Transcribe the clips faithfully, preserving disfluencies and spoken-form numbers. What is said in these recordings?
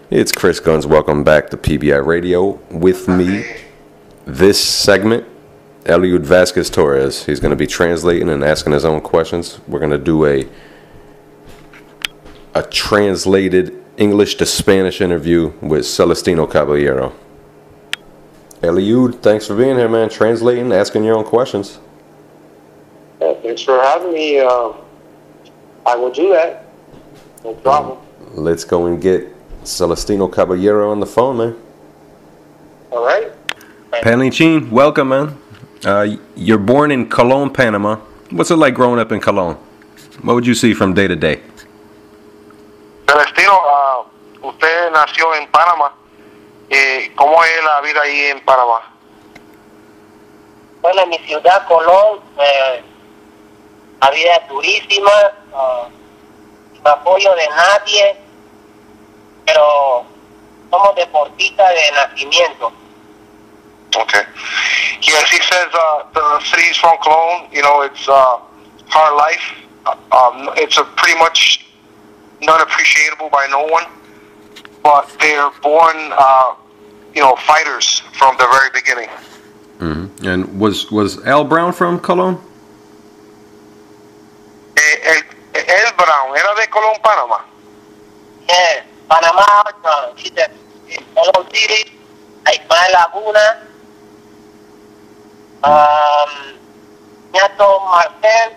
It's Chris Guns. Welcome back to P B I Radio. With me, this segment, Eliud Vasquez Torres. He's going to be translating and asking his own questions. We're going to do a a translated English to Spanish interview with Celestino Caballero. Eliud, thanks for being here, man. Translating, asking your own questions. Yeah, thanks for having me. Uh, I will do that. No problem. Let's go and get Celestino Caballero on the phone, man. All right. Panichin, welcome, man. Uh, you're born in Colón, Panama. What's it like growing up in Colón? What would you see from day to day? Celestino, uh, usted nació en Panamá. Eh, ¿Cómo es la vida ahí en Panamá? Bueno, en mi ciudad, Colón, eh, la vida es durísima, uh, sin apoyo de nadie, pero somos deportistas de nacimiento. Okay. Yes, he says uh, the city's from Cologne. You know, it's uh, hard life. Um, it's a pretty much not appreciable by no one, but they're born, uh, you know, fighters from the very beginning. Mm-hmm. And was was Al Brown from Colón? Eh, el, el Brown era de Colón, Panamá. Yeah, Panamá, uh, she's a, in Colón City, Ismael Laguna, um, Ñato Marcel,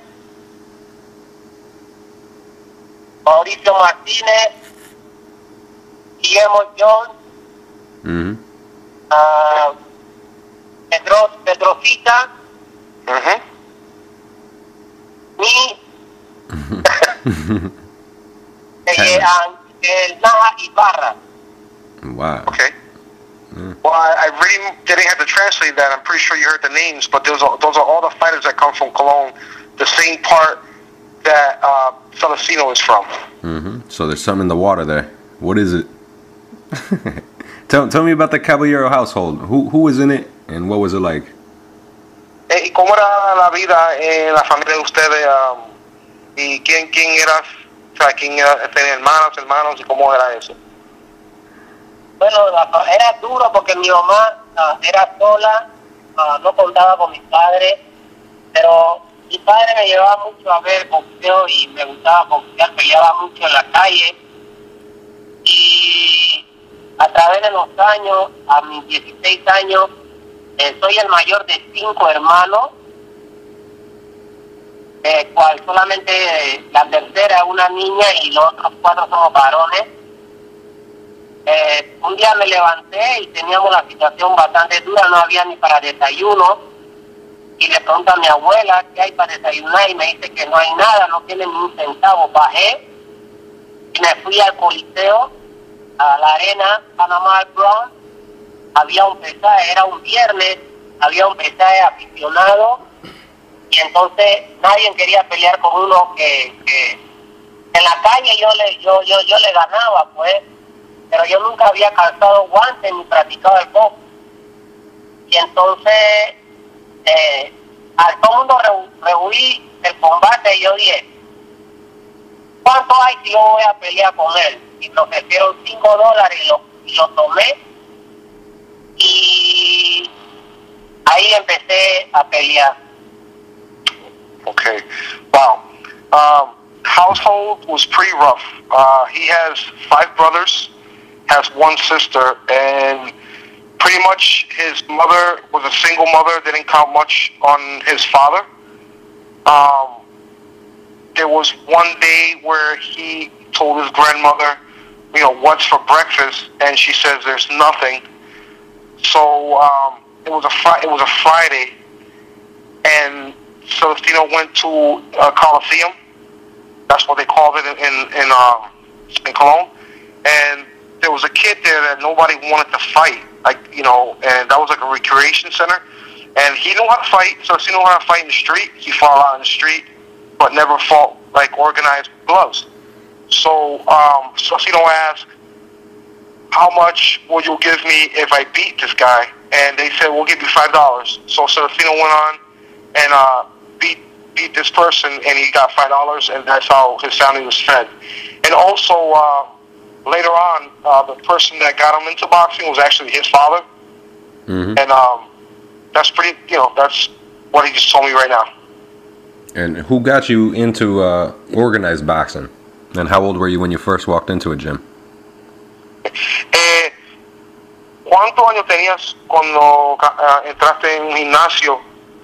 Mauricio Martínez, Guillermo Jones, Mm-hmm. uh, Pedro, Pedrocita, Mhm. me, eh, and El Naja Ibarra. Wow. Okay. Well, I, I really didn't have to translate that. I'm pretty sure you heard the names, but those are, those are all the fighters that come from Cologne, the same part that uh, Celestino is from. Mm-hmm. So there's something in the water there. What is it? tell tell me about the Caballero household. Who who was in it and what was it like? Eh, ¿Y cómo era la vida en la familia de ustedes? Um, ¿Y quién, quién eras? O sea, ¿quién era? ¿Tenían hermanos, hermanos? ¿Y cómo era eso? Bueno, la- era duro porque mi mamá ah, era sola, ah, no contaba con mis padres, pero mi padre me llevaba mucho a ver boxeo y me gustaba boxear, peleaba mucho en la calle. Y a través de los años, a mis dieciséis años, eh, soy el mayor de cinco hermanos, eh, cual solamente eh, la tercera es una niña y los otros cuatro somos varones. Eh, un día me levanté y teníamos la situación bastante dura, no había ni para desayuno. Y le pregunto a mi abuela qué hay para desayunar y me dice que no hay nada, no tiene ni un centavo. Bajé y me fui al Coliseo, a la arena Panamá Brown. Había un pesaje, era un viernes, había un pesaje aficionado y entonces nadie quería pelear con uno que, que en la calle yo le yo yo yo le ganaba, pues, pero yo nunca había calzado guantes ni practicado el box. Y entonces eh, al todo el mundo rehu- rehuí el combate y yo dije, ¿cuánto hay si yo voy a pelear con él? Y me ofrecieron cinco dólares y lo, y lo tomé y ahí empecé a pelear. Okay. Wow. Um, household was pretty rough. Uh, he has five brothers, has one sister, and pretty much his mother was a single mother, didn't count much on his father. Um, there was one day where he told his grandmother, you know, what's for breakfast, and she says there's nothing. So um, it was a fri- it was a Friday, and Celestino went to a Coliseum. That's what they called it in in in, um, in Cologne. And there was a kid there that nobody wanted to fight, like, you know, and that was like a recreation center. And he knew how to fight. Celestino knew how to fight in the street. He fought out in the street, but never fought like organized gloves. So um, Celestino asked, how much will you give me if I beat this guy? And they said, we'll give you five dollars. So Celestino went on and uh, beat beat this person, and he got five dollars, and that's how his family was fed. And also, uh, later on, uh, the person that got him into boxing was actually his father. Mm-hmm. And um, that's pretty, you know, that's what he just told me right now. And who got you into uh, organized boxing? And how old were you when you first walked into a gym? Eh, ¿Cuántos años tenías cuando uh, entraste en un gimnasio?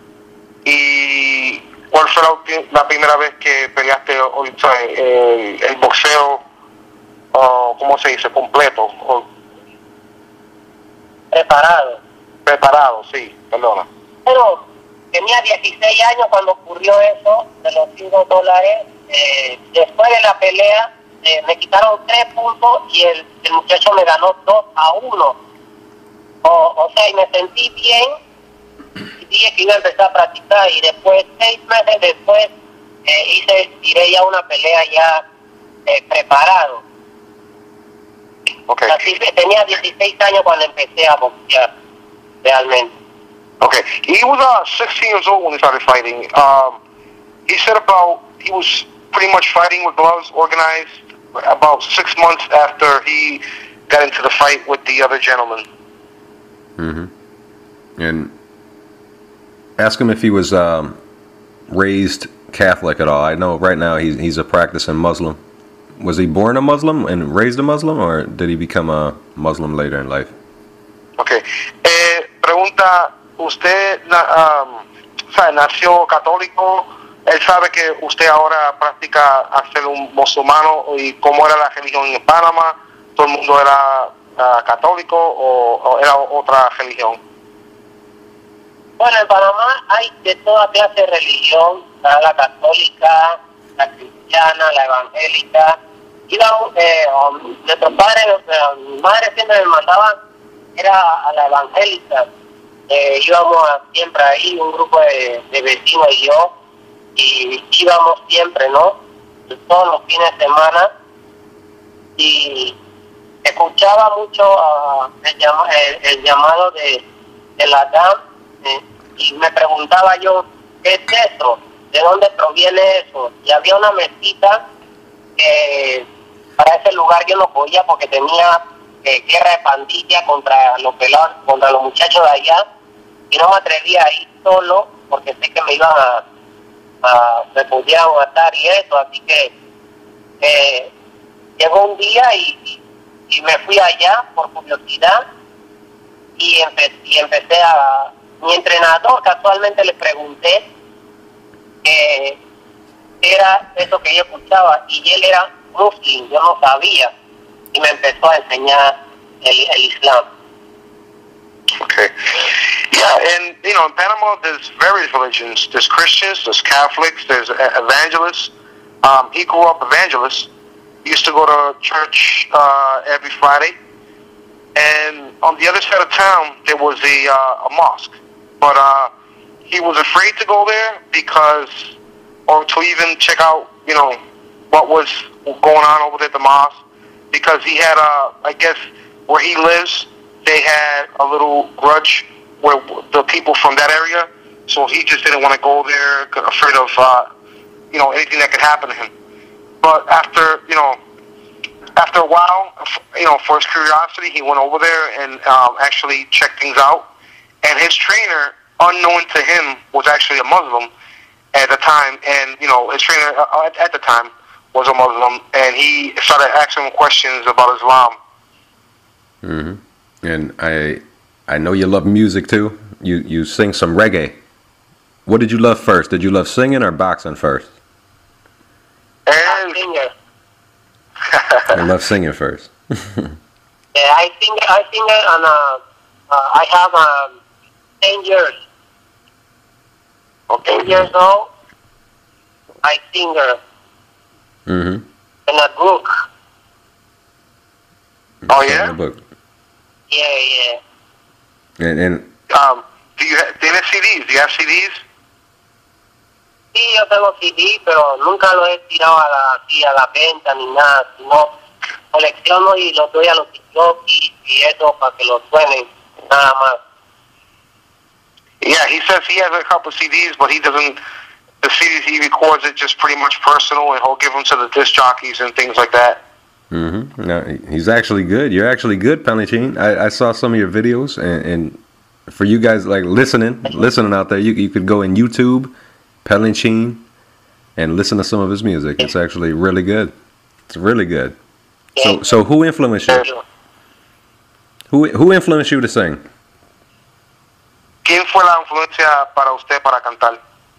¿Y cuál fue la, la primera vez que peleaste o, sea, el, el boxeo, uh, ¿cómo se dice? Completo. O, Preparado. Preparado, sí, perdona. Pero tenía dieciséis años cuando ocurrió eso de los cinco dólares. Eh, después de la pelea eh, me quitaron tres puntos y el, el muchacho me ganó dos a uno. O, o sea, y me sentí bien y dije que iba a empezar a practicar y después, seis meses después, eh, hice, tiré ya una pelea ya eh, preparado. Okay. Así que tenía dieciséis años cuando empecé a boxear, realmente. Okay. He was uh, sixteen years old when he started fighting. Um, he said about, he was pretty much fighting with gloves, organized, about six months after he got into the fight with the other gentleman. Mm-hmm. And ask him if he was um, raised Catholic at all. I know right now he's, he's a practicing Muslim. Was he born a Muslim and raised a Muslim, or did he become a Muslim later in life? Okay. Eh, pregunta, ¿usted um, sabe, nació católico? Él sabe que usted ahora practica ser un musulmano, y cómo era la religión en Panamá. ¿Todo el mundo era uh, católico o, o era otra religión? Bueno, en Panamá hay de toda clase de religión, la católica, la cristiana, la evangélica. Íbamos, eh, um, nuestros padres, uh, mi madre siempre me mandaba, era a la evangélica. Eh, íbamos a, siempre ahí, un grupo de, de vecinos y yo, y íbamos siempre, ¿no? Todos los fines de semana, y escuchaba mucho uh, el, llama, el, el llamado de, de la D A M, eh, y me preguntaba yo, ¿qué es eso? ¿De dónde proviene eso? Y había una mezquita que para ese lugar yo no podía porque tenía eh, guerra de pandilla contra los pelados, contra los muchachos de allá, y no me atrevía a ir solo porque sé que me iban a, a me podían matar y eso, así que eh, llegó un día y, y me fui allá por curiosidad y, empe, y empecé a, mi entrenador casualmente le pregunté que era eso que yo escuchaba, y él era muslim, yo no sabía, y me empezó a enseñar el, el Islam. Okay. Yeah, and, you know, in Panama there's various religions. There's Christians, there's Catholics, there's evangelists. Um, he grew up evangelist. He used to go to church uh, every Friday. And on the other side of town, there was a, uh, a mosque. But uh, he was afraid to go there because, or to even check out, you know, what was going on over there at the mosque, because he had a, I guess, where he lives, they had a little grudge where the people from that area, so he just didn't want to go there, afraid of, uh, you know, anything that could happen to him. But after, you know, after a while, you know, for his curiosity, he went over there and um, actually checked things out. And his trainer, unknown to him, was actually a Muslim at the time. And, you know, his trainer uh, at, at the time was a Muslim. And he started asking him questions about Islam. Mm-hmm. And I I know you love music, too. You, you sing some reggae. What did you love first? Did you love singing or boxing first? And Singer. I love singing first. Yeah, I sing, I sing it on a, uh, I have um, ten years. Okay. ten years old, I sing her Mm-hmm. in a book. Oh, yeah? The book. Yeah, yeah. And, and Um, do you have, ¿tienes C Ds? Do you have C Ds? Sí, yo tengo C D, pero nunca lo he tirado a la, así a la venta ni nada, sino colecciono y los doy a los jockeys y eso para que los suenen, nada más. Yeah, he says he has a couple of C Ds, but he doesn't, the C Ds he records it just pretty much personal, and he'll give them to the disc jockeys and things like that. Mm-hmm. No, he's actually good. You're actually good, Palanchine. I, I saw some of your videos, and, and for you guys like listening, listening out there, you you could go in YouTube, Palanchine, and listen to some of his music. It's actually really good. It's really good. So so who influenced you? Who who influenced you to sing? ¿Quién fue la influencia para usted para cantar?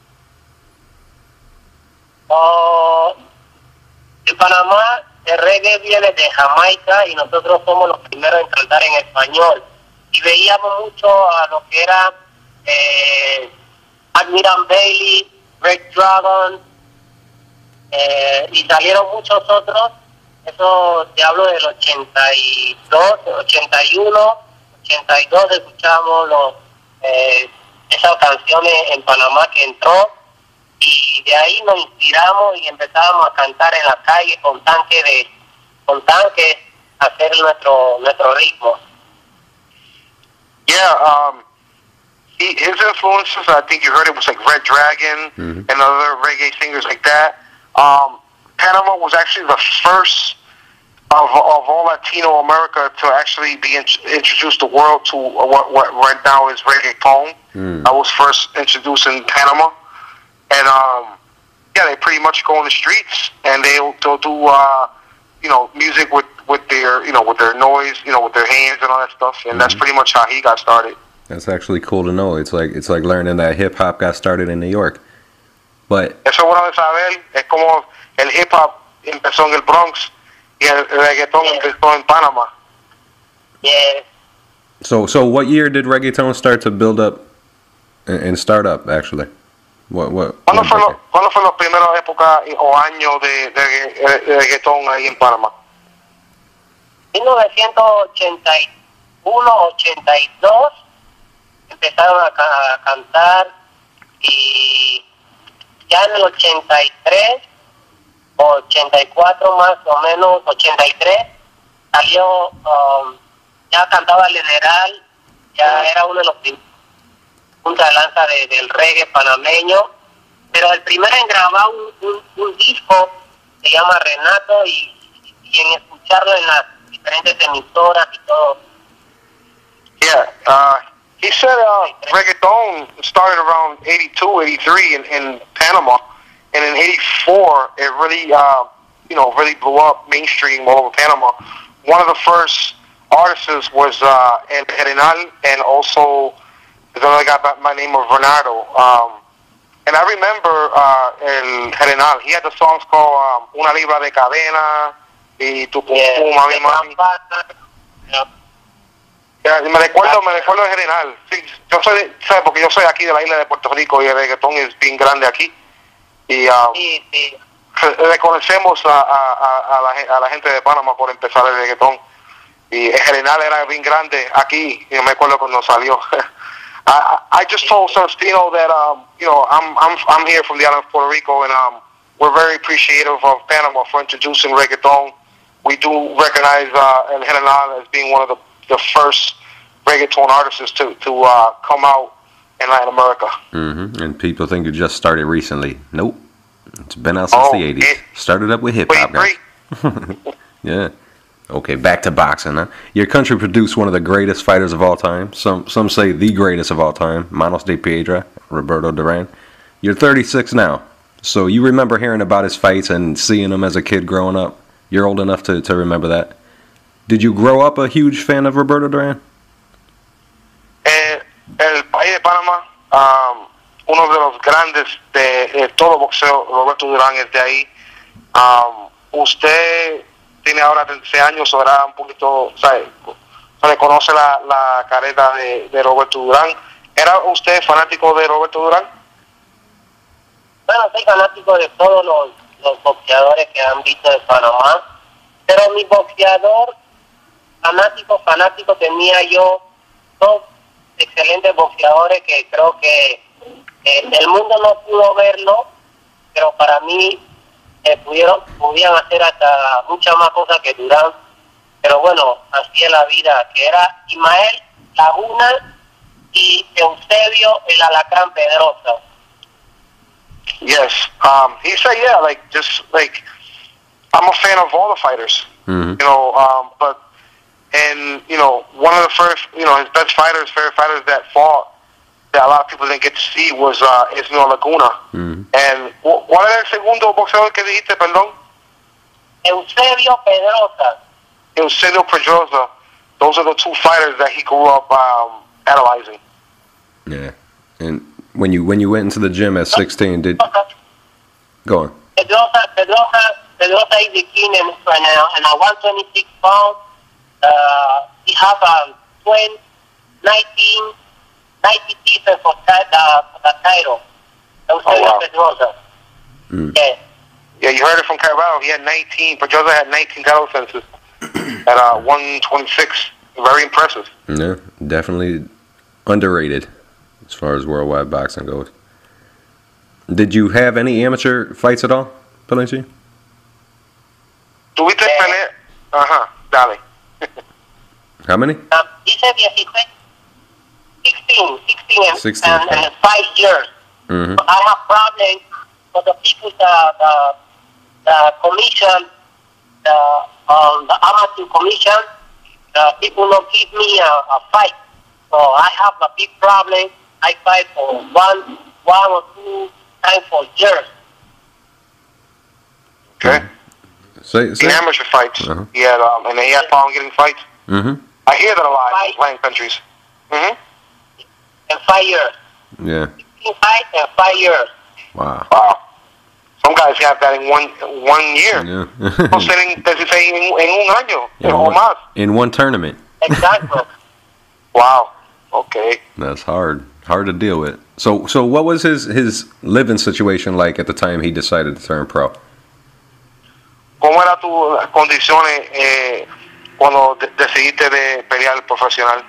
Oh, en Panamá el reggae viene de Jamaica y nosotros somos los primeros en cantar en español. Y veíamos mucho a lo que era eh, Admiral Bailey, Red Dragon, eh, y salieron muchos otros. Eso te hablo del ochenta y dos, ochenta y uno, ochenta y dos escuchamos los, eh, esas canciones en Panamá que entró. Y de ahí nos inspiramos y empezábamos a cantar en la calle con tanque de con tanques a hacer nuestro nuestro ritmo. Yeah, um, he, his influences, I think you heard it, was like Red Dragon mm-hmm. and other reggae singers like that. Um, Panama was actually the first of, of all Latino America to actually be in, introduced the world to what, what right now is reggaeton. Mm. I was first introduced in Panama. And, um, yeah, they pretty much go on the streets and they'll, they'll do, uh, you know, music with, with their, you know, with their noise, you know, with their hands and all that stuff. And mm-hmm. that's pretty much how he got started. That's actually cool to know. It's like, it's like learning that hip hop got started in New York. But eso es bueno de saber. Es como el hip hop empezó en el Bronx y el reggaeton yeah. empezó en Panama. Yeah. So, so what year did reggaeton start to build up and start up, actually? What, what, ¿Cuándo, fue lo, ¿Cuándo fue la primera época o año de, de, de reggaetón ahí en Panamá? mil novecientos ochenta y uno, ochenta y dos empezaron a, ca a cantar y ya en el ochenta y tres, ochenta y cuatro más o menos, ochenta y tres salió, um, ya cantaba el general, ya era uno de los primeros punta de lanza de, del reggae panameño, pero el primero en grabar un, un, un disco se llama Renato y, y en escucharlo en las diferentes emisoras y todo. Yeah, uh, he said uh, reggaeton started around eighty-two, eighty-three in, in Panama, and in eighty-four it really, uh, you know, really blew up mainstream all over Panama. One of the first artists was uh, El General, and also there's another guy by my name of Bernardo. Um, and I remember uh, El General. He had the songs called um, Una Libra de Cadena y Tu Pum yeah, Pum, Mami Mami. Yeah. Yeah, me recuerdo, me recuerdo El General. Sí, yo soy, ¿sabes? Porque yo soy aquí de la isla de Puerto Rico y el reggaetón es bien grande aquí. Y um, sí, sí. reconocemos a, a, a, la, a la gente de Panamá por empezar el reggaetón. Y El General era bien grande aquí. Y yo me acuerdo cuando salió. I, I just told Celestino that um, you know I'm I'm I'm here from the island of Puerto Rico, and um, we're very appreciative of Panama for introducing reggaeton. We do recognize uh, El General as being one of the, the first reggaeton artists to to uh, come out in Latin America. Mm-hmm. And people think it just started recently. Nope, it's been out since oh, the eighties. Started up with hip hop guys. Yeah. Okay, back to boxing. Huh? Your country produced one of the greatest fighters of all time. Some some say the greatest of all time, Manos de Piedra, Roberto Duran. You're thirty-six now, so you remember hearing about his fights and seeing him as a kid growing up. You're old enough to, to remember that. Did you grow up a huge fan of Roberto Duran? Eh, el país de Panamá, um, uno de los grandes de, de todo boxeo, Roberto Duran es de ahí. Um, usted tiene ahora treinta años, ahora un poquito, ¿sabe? Reconoce la, la carrera de, de Roberto Duran. ¿Era usted fanático de Roberto Duran? Bueno, soy fanático de todos los, los boxeadores que han visto de Panamá, pero mi boxeador fanático, fanático tenía yo dos excelentes boxeadores que creo que eh, el mundo no pudo verlo, pero para mí Eh, pudieron, pudieran hacer hasta muchas más cosas que Durán, pero bueno, así es la vida, que era Ismael Laguna y Eusebio el Alacrán Pedrosa. Yes, um, he said, yeah, like, just, like, I'm a fan of all the fighters. Mm-hmm. You know, um, but and you know, one of the first, you know, his best fighters, favorite fighters that fought that a lot of people didn't get to see was uh, Ismael Laguna. Mm-hmm. And wh- ¿cuál era el segundo boxeador que dijiste, perdón? Eusebio Pedrosa. Eusebio Pedrosa. Those are the two fighters that he grew up um, analyzing. Yeah. And when you when you went into the gym at sixteen, did go on? Pedrosa, Pedrosa, Pedrosa is the king in right now, and at one twenty-six pounds, uh, he has a twenty, nineteen, ninety pieces for that, uh, for the title. Eusebio wow. Pedrosa. Mm. Yeah. Yeah, you heard it from Carvalho. He had nineteen. Pedrosa had nineteen title defenses at uh, one twenty-six. Very impressive. Yeah, definitely underrated as far as worldwide boxing goes. Did you have any amateur fights at all, Palencia? ¿Tuviste pelea? Ajá, dale. How many? Um, he said sixteen, sixteen, sixteen, and, sixteen. and, and five years. Mm-hmm. I have problems for the people, the, the, the commission, the, um, the amateur commission, the people don't give me a, a fight. So I have a big problem. I fight for one, one or two times for years. Okay. Say, say. In amateur fights. Uh-huh. He had, um, and he had problem getting fights. Mm-hmm. I hear that a lot Fight. in playing countries. Mm-hmm. In five years. Yeah. sixteen fights in five years. Wow. Wow. Some guys have that in one one year. Yeah. No sé en, desde en, en un año in, o one, más. in one tournament. Exactly. Wow. Okay. That's hard. Hard to deal with. So, so what was his his living situation like at the time he decided to turn pro? ¿Cómo era tus condiciones eh, cuando de- decidiste de pelear profesional?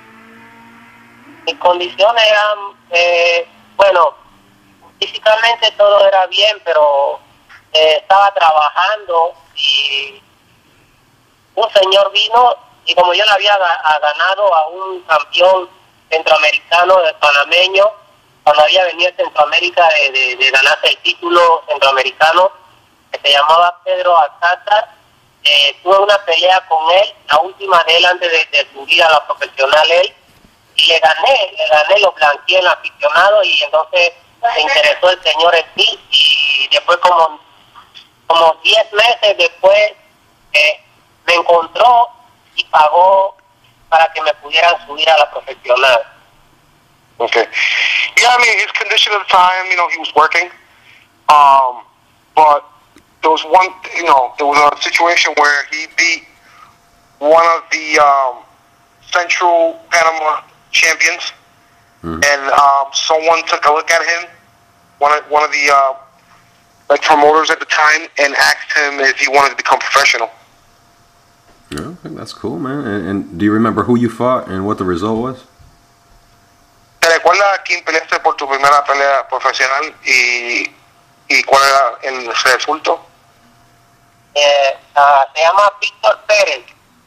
Mis condiciones eran, eh, bueno, físicamente todo era bien, pero eh, estaba trabajando y un señor vino y como yo le había ga- a ganado a un campeón centroamericano de panameño, cuando había venido a Centroamérica de, de, de ganarse el título centroamericano, que se llamaba Pedro Alcázar, eh, tuve una pelea con él, la última de él antes de, de subir a la profesional él, y le gané, le gané, lo blanqueé en el aficionado y entonces se interesó el señor en mí y después como como diez meses después eh, me encontró y pagó para que me pudieran subir a la profesional. Okay. Yeah, I mean, his condition at the time, you know, he was working. Um, but there was one, you know, there was a situation where he beat one of the um, Central Panama champions, Mm-hmm. and um, someone took a look at him, one of, one of the uh, like promoters at the time, and asked him if he wanted to become professional. Yeah, I think that's cool, man. And, and do you remember who you fought and what the result was? ¿Te recuerdas quién peleaste por tu primera pelea profesional y, y cuál era el resultado? Eh, ah, se llama Víctor Pérez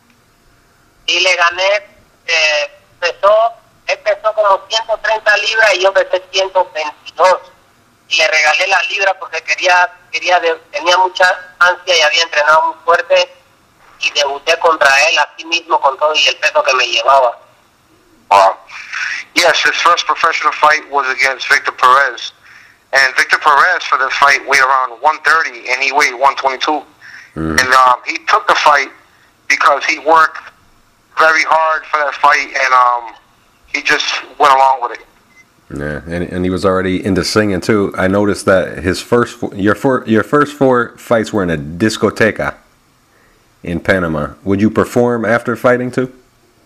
y le gané, eh, pesó, él pesó como ciento treinta libras y yo pesé ciento veintidós y le regalé la libra porque quería, quería de, tenía mucha ansia y había entrenado muy fuerte y debuté contra él así mismo con todo y el peso que me llevaba. Wow. Yes, his first professional fight was against Victor Perez. And Victor Perez for this fight weighed around one thirty and he weighed one twenty-two. Mm-hmm. And um, he took the fight because he worked very hard for that fight and um, he just went along with it. Yeah, and and he was already into singing too. I noticed that his first four, your four your first four fights were in a discoteca in Panama. Would you perform after fighting too?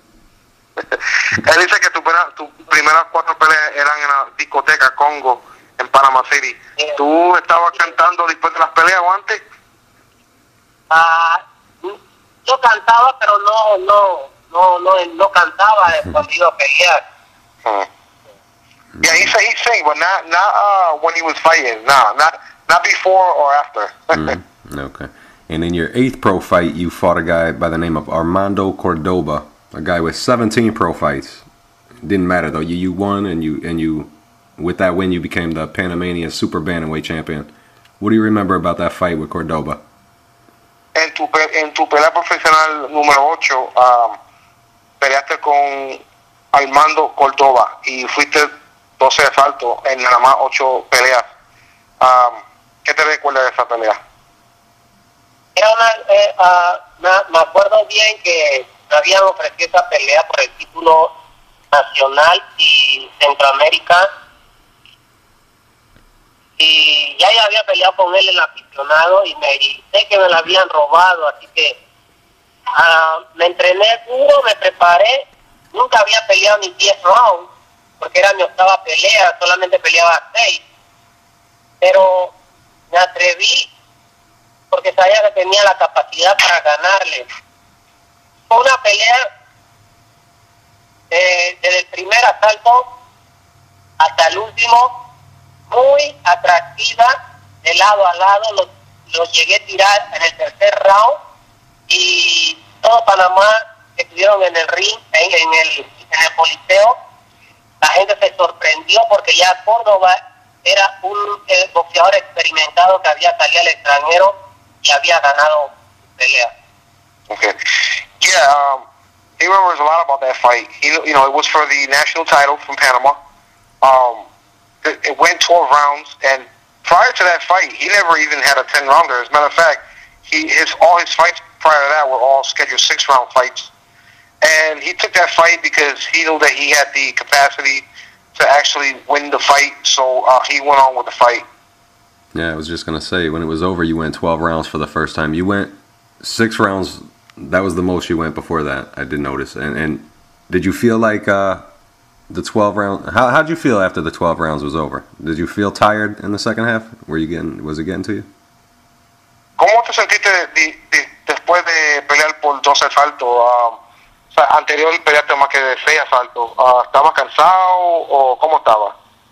Él dice que tus tu primeras cuatro peleas eran en la discoteca Congo en Panama City. Yeah. ¿Tú estabas cantando después de las peleas o antes? Ah, yo cantaba pero no, no, no, no, no cantaba cuando iba a pelear. Hmm. Yeah, he said he sang, but not not uh, when he was fighting. Nah, not not before or after. Mm-hmm. Okay. And in your eighth pro fight, you fought a guy by the name of Armando Cordoba, a guy with seventeen pro fights. Didn't matter though. You you won, and you and you, with that win, you became the Panamanian Super Bantamweight champion. What do you remember about that fight with Cordoba? en tu, pe- en tu pelea profesional número ocho, um, peleaste con Armando Córdoba y fuiste doce asaltos en nada más ocho peleas. Um, ¿Qué te recuerdas de esa pelea? Era una, eh, uh, me, me acuerdo bien que me habían ofrecido esa pelea por el título nacional y Centroamérica, y ya, ya había peleado con él el aficionado y me y sé que me la habían robado, así que uh, me entrené duro, me preparé, nunca había peleado ni diez rounds porque era mi octava pelea, solamente peleaba seis, pero me atreví porque sabía que tenía la capacidad para ganarle. Fue una pelea eh, desde el primer asalto hasta el último, muy atractiva, de lado a lado, lo, lo llegué a tirar en el tercer round y todo Panamá que estuvieron en el ring, en, en, el, en el Coliseo, la gente se sorprendió porque ya Córdoba era un eh, boxeador experimentado que había salido al extranjero y había ganado pelea. Okay. Yeah, um, he remembers a lot about that fight. He, you know, it was for the national title from Panama. Um, it, it went twelve rounds, and prior to that fight, he never even had a ten rounder. As a matter of fact, he his all his fights prior to that were all scheduled six round fights. And he took that fight because he knew that he had the capacity to actually win the fight, so uh, he went on with the fight. Yeah, I was just going to say, when it was over, you went twelve rounds for the first time. You went six rounds. That was the most you went before that, I did notice. And, and did you feel like uh, the twelve round, how how'd you feel after the twelve rounds was over? Did you feel tired in the second half? Were you getting, was it getting to you? ¿Cómo te sentiste de, de, después de pelear por doce asaltos? Um, o sea, anterior peleaste más que de seis asaltos. Uh, ¿Estabas cansado o cómo estabas?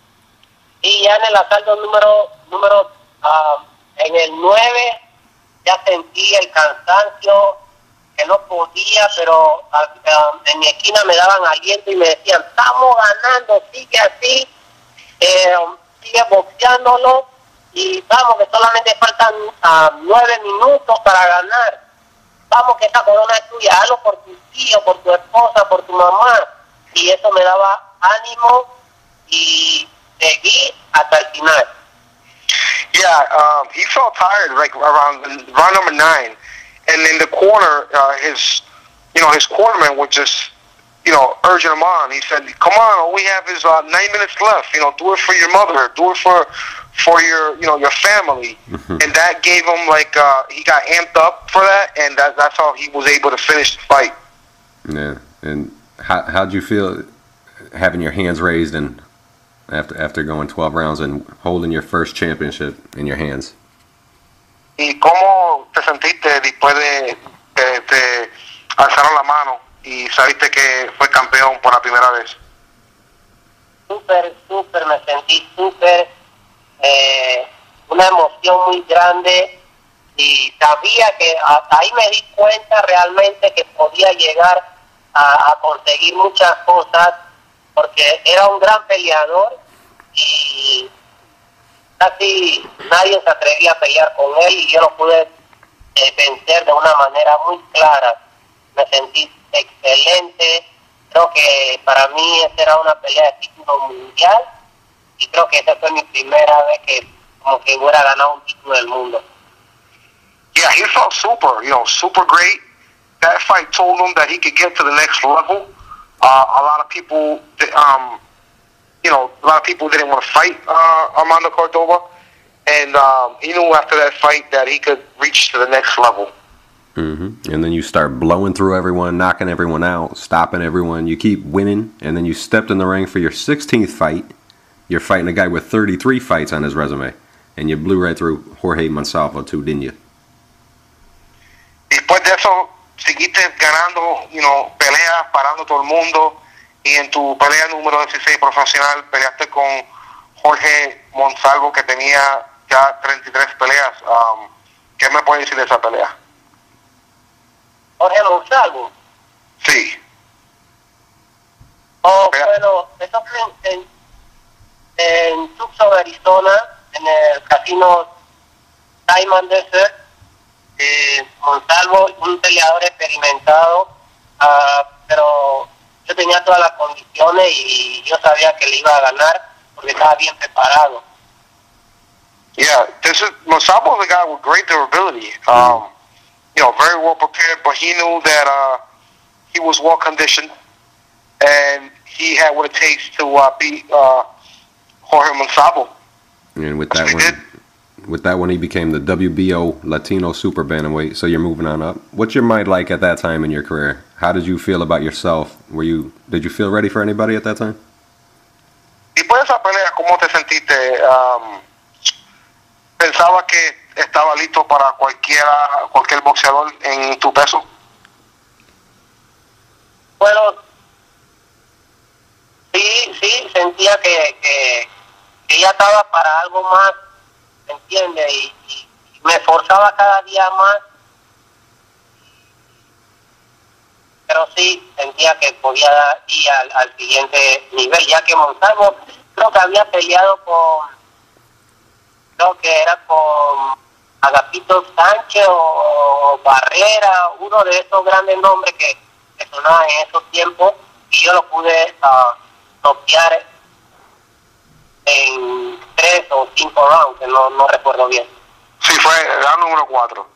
Y ya en el asalto número, número uh, en el nueve, ya sentí el cansancio, que no podía, pero uh, en mi esquina me daban aliento y me decían, estamos ganando, sigue así, eh, sigue boxeándolo, y vamos, que solamente faltan uh, nueve minutos para ganar. Vamos, que esa corona es tuya, hazlo por tu tío, por tu esposa, por tu mamá. Y eso me daba ánimo y seguí hasta el final. Yeah, um, he felt tired like around round number nine, and in the corner, uh, his, you know, his cornerman would just, you know, urging him on. He said, "Come on, all we have is uh, nine minutes left. You know, do it for your mother, do it for, for your, you know, your family." And that gave him like uh, he got amped up for that, and that, that's how he was able to finish the fight. Yeah, and how how'd you feel having your hands raised and after after going twelve rounds and holding your first championship in your hands? ¿Y cómo te sentiste después de que te alzaron la mano y sabiste que fue campeón por la primera vez? Súper, súper, me sentí súper, eh, una emoción muy grande, y sabía que hasta ahí me di cuenta realmente que podía llegar a, a conseguir muchas cosas, porque era un gran peleador y casi nadie se atrevía a pelear con él, y yo lo pude eh, vencer de una manera muy clara. Me sentí excelente, creo que para mí esta era una pelea de título mundial, y creo que esta fue mi primera vez que como que hubiera ganado un título del mundo. Yeah, he felt super, you know, super great. That fight told him that he could get to the next level. Uh, a lot of people, um, you know, a lot of people didn't want to fight uh, Armando Córdoba, and um, he knew after that fight that he could reach to the next level. Mm-hmm. And then you start blowing through everyone, knocking everyone out, stopping everyone. You keep winning, and then you stepped in the ring for your sixteenth fight. You're fighting a guy with thirty-three fights on his resume, and you blew right through Jorge Monsalvo too, didn't you? Después de eso, seguiste ganando, you know, peleas, parando todo el mundo, y en tu pelea número dieciséis profesional peleaste con Jorge Monsalvo, que tenía ya treinta y tres peleas. Um, ¿Qué me puedes decir de esa pelea? Jorge Monsalvo. Sí. Oh, Pelea. bueno, eso fue en, en, en Tucson, Arizona, en el casino Diamond Desert. Eh, Monsalvo, un peleador experimentado, uh, pero yo tenía todas las condiciones y yo sabía que le iba a ganar porque estaba bien preparado. Yeah, this is Monsalvo is a guy with great durability. Um, you know, very well prepared, but he knew that uh, he was well conditioned and he had what it takes to uh, beat uh, Jorge Monsalvo. And with that one, with that one, he became the W B O Latino Super Bantamweight. So you're moving on up. What's your mind like at that time in your career? How did you feel about yourself? Were you did you feel ready for anybody at that time? Después de esa pelea, ¿cómo te sentiste? Um, ¿Pensaba que estaba listo para cualquiera, cualquier boxeador en tu peso? Bueno, sí, sí, sentía que, que, que ya estaba para algo más, ¿me entiendes? Y, y me esforzaba cada día más, pero sí sentía que podía ir al, al siguiente nivel, ya que Monsalvo creo que había peleado con, creo que era con Agapito Sánchez o, o Barrera, uno de esos grandes nombres que, que sonaban en esos tiempos, y yo lo pude uh, noquear en tres o cinco rounds, que no, no recuerdo bien. Sí, fue round número cuatro.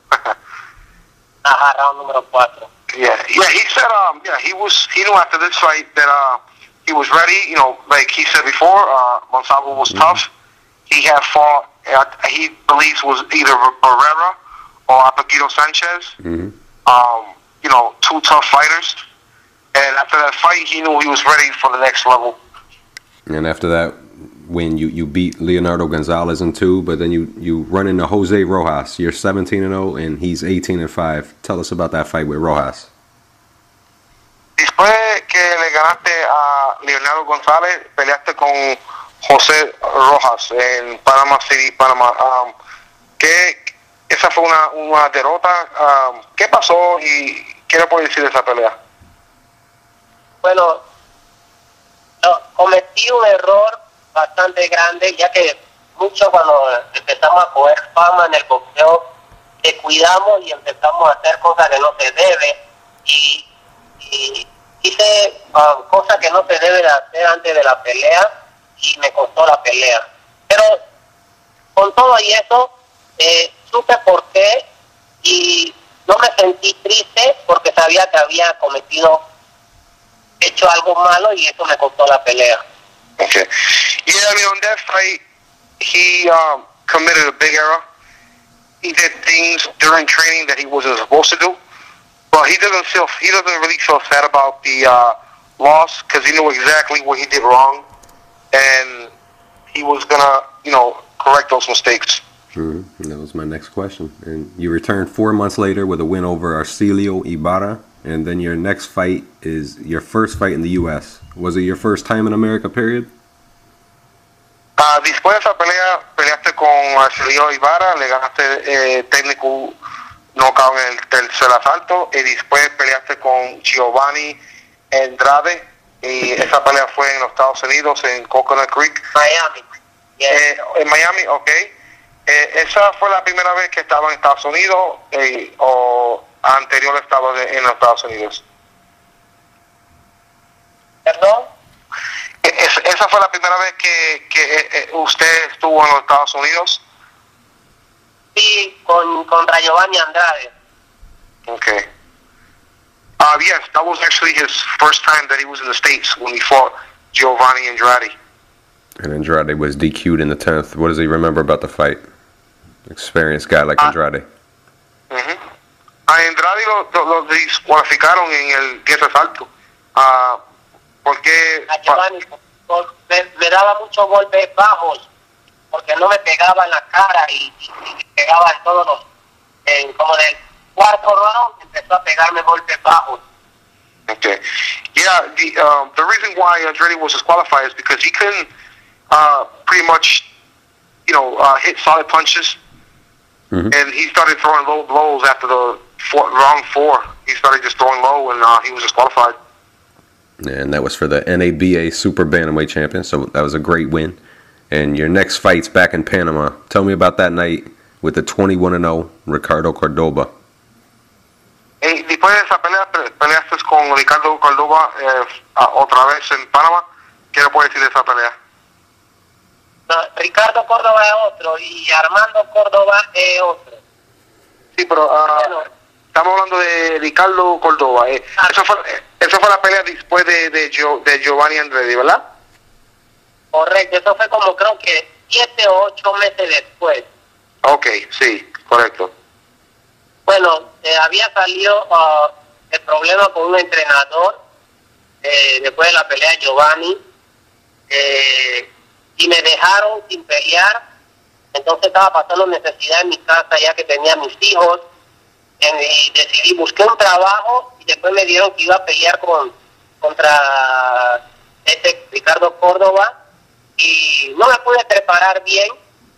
Ajá, round número cuatro. Yeah, yeah. He said, um, yeah, he was. He knew after this fight that uh, he was ready. You know, like he said before, uh, Monsalvo was mm-hmm. tough. He had fought. Uh, he believes was either Barrera or Apellido Sanchez. Mm-hmm. Um, you know, two tough fighters. And after that fight, he knew he was ready for the next level. And after that win, you, you beat Leonardo Gonzalez in two, but then you, you run into Jose Rojas. You're seventeen and oh, and he's eighteen and five. Tell us about that fight with Rojas. Después que le ganaste a Leonardo González, peleaste con José Rojas en Panama City, Panamá. Um, ¿qué, esa fue una, una derrota. Um, ¿Qué pasó y qué le puedes decir de esa pelea? Bueno, no, cometí un error bastante grande, ya que mucho cuando empezamos a coger fama en el boxeo, te cuidamos y empezamos a hacer cosas que no se debe, y, y hice uh, cosas que no se debe de hacer antes de la pelea, y me costó la pelea. Pero con todo y eso, eh, supe por qué, y no me sentí triste porque sabía que había cometido hecho algo malo y eso me costó la pelea. Okay. Yeah, I mean, on that fight, he um, committed a big error. He did things during training that he wasn't supposed to do, but he doesn't feel he doesn't really feel sad about the uh, loss because he knew exactly what he did wrong, and he was gonna, you know, correct those mistakes. Mm-hmm. That was my next question. And you returned four months later with a win over Arcelio Ibarra. And then your next fight is your first fight in the U S. Was it your first time in America, period? Uh, después de esa pelea, peleaste con Arcelio Ibarra, le ganaste eh, técnico knockout en el tercer asalto, y después peleaste con Giovanni Andrade, y esa pelea fue en los Estados Unidos, en Coconut Creek. Miami. Yeah. Eh, en Miami, ok. Eh, ¿Esa fue la primera vez que estaba en Estados Unidos eh, o anterior estaba de, en los Estados Unidos? ¿Perdón? Es, ¿Esa fue la primera vez que, que eh, usted estuvo en los Estados Unidos? Sí, con, con Giovanni Andrade. Okay. Uh, yes, that was actually his first time that he was in the States when he fought Giovanni Andrade. And Andrade was D Q'd in the tenth. What does he remember about the fight? Experienced guy like Andrade. Uh, uh-huh. A Andrade lo, lo, lo descualificaron en el diez asalto. Uh, porque a Giovanni me, me daba muchos golpes bajos porque no me pegaba en la cara y, y, y me pegaba en todos los en, como del cuarto round empezó a pegarme golpes bajos. Okay. Yeah, the um, the reason why Andrade was disqualified is because he couldn't uh, pretty much, you know, uh, hit solid punches, mm-hmm. and he started throwing low blows after the four, round four. He started just throwing low, and uh, he was disqualified. And that was for the N A B A Super Bantamweight champion, so that was a great win. And your next fight's back in Panama. Tell me about that night with the twenty-one and oh Ricardo Córdoba. Y después de esa pelea, pe- peleaste con Ricardo Córdoba eh, a- otra vez en Panamá. ¿Qué le puedes decir de esa pelea? No, Ricardo Córdoba es otro y Armando Córdoba es otro. Sí, pero ah, Bueno. estamos hablando de Ricardo Córdoba. Eh, Ah. eso, fue, eh, eso fue la pelea después de, de, Gio- de Giovanni Andretti, ¿verdad? Correcto, eso fue como creo que siete o ocho meses después. Ok, sí, correcto. Bueno, eh, había salido ah, el problema con un entrenador eh, después de la pelea de Giovanni eh, y me dejaron sin pelear. Entonces estaba pasando necesidad en mi casa ya que tenía mis hijos en- y decidí, busqué un trabajo y después me dieron que iba a pelear con contra este Ricardo Córdoba y no me pude preparar bien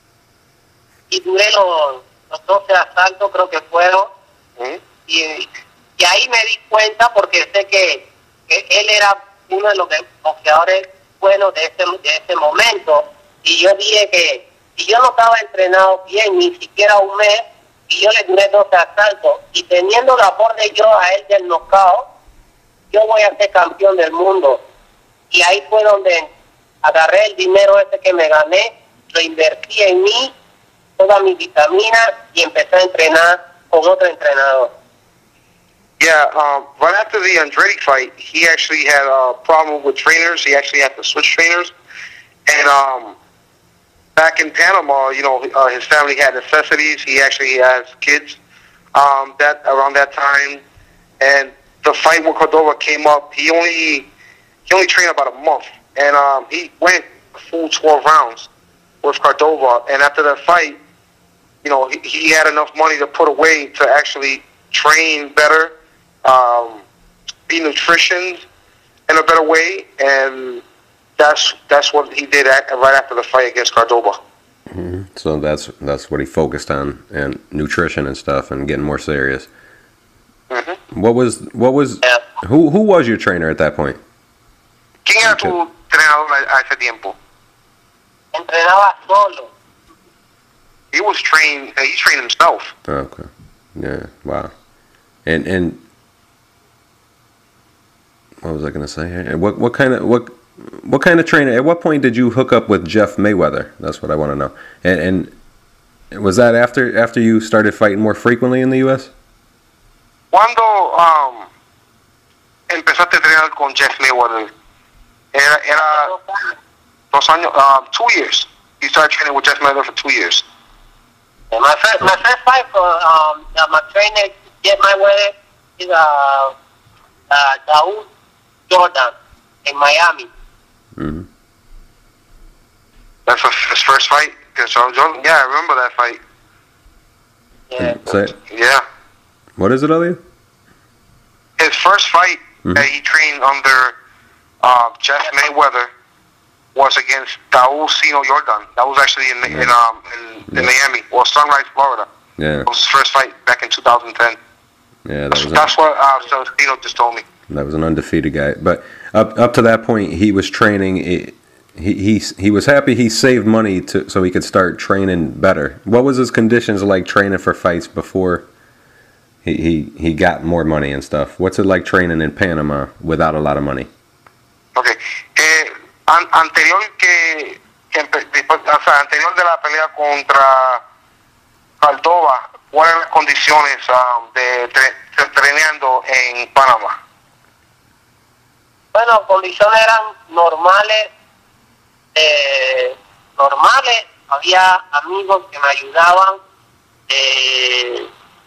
y duré los, los doce asaltos creo que fueron ¿Mm? y, y ahí me di cuenta porque sé que, que él era uno de los boxeadores buenos de este, de este momento y yo dije que si yo no estaba entrenado bien ni siquiera un mes y yo le duré doce asaltos y teniendo la borde yo a él del knockout yo voy a ser campeón del mundo y ahí fue donde agarré el dinero ese que me gané, lo invertí en mí, todas mis vitaminas y empecé a entrenar con otro entrenador. Yeah, um, right after the Andretti fight, he actually had a problem with trainers. He actually had to switch trainers. And um, back in Panama, you know, uh, his family had necessities. He actually has kids um, that around that time. And the fight with Cordova came up. He only he only trained about a month, and um, he went a full twelve rounds with Cordova. And after that fight, you know, he, he had enough money to put away to actually train better, um, be nutrition in a better way, and that's that's what he did at, right after the fight against Cordova. Mm-hmm. So that's that's what he focused on, and nutrition and stuff, and getting more serious. Mm-hmm. What was what was Yeah. who who was your trainer at that point? ¿Quién era tu entrenador a, a ese tiempo? Entrenaba solo. He was trained. He trained himself. Oh, okay. Yeah. Wow. And and what was I gonna say here? And What what kind of what what kind of trainer? At what point did you hook up with Jeff Mayweather? That's what I want to know. And and was that after after you started fighting more frequently in the U S? ¿Cuándo um, empezaste a entrenar con Jeff Mayweather? Era, era Dos años. dos años, um, two years. You started training with Jeff Mayweather for two years. My first, my first fight for um, uh, my trainer, Jeff Mayweather, is uh, uh, Daoud Jordan in Miami. Mm-hmm. That's his first fight. against Charles Jordan. Yeah, I remember that fight. Yeah. Say it. Yeah. What is it, Elliot? His first fight Mhm. that he trained under uh, Jeff Mayweather was against Daoud Sino Jordan. That was actually in in um in, in Yeah. Miami, or Sunrise, Florida. Yeah, It was his first fight back in two thousand ten. yeah, that That's, was that's what uh, Celestino just told me. that was an undefeated guy. But up up to that point, he was training. He he he was happy he saved money to so he could start training better. What was his conditions like training for fights before he he, he got more money and stuff? What's it like training in Panama without a lot of money? Okay. Eh, an- anterior que, que empe- después, o sea, anterior de la pelea contra Caldova, ¿cuáles eran las condiciones um, de tre- de entrenando en Panamá? Bueno, condiciones eran normales, eh, normales, había amigos que me ayudaban eh,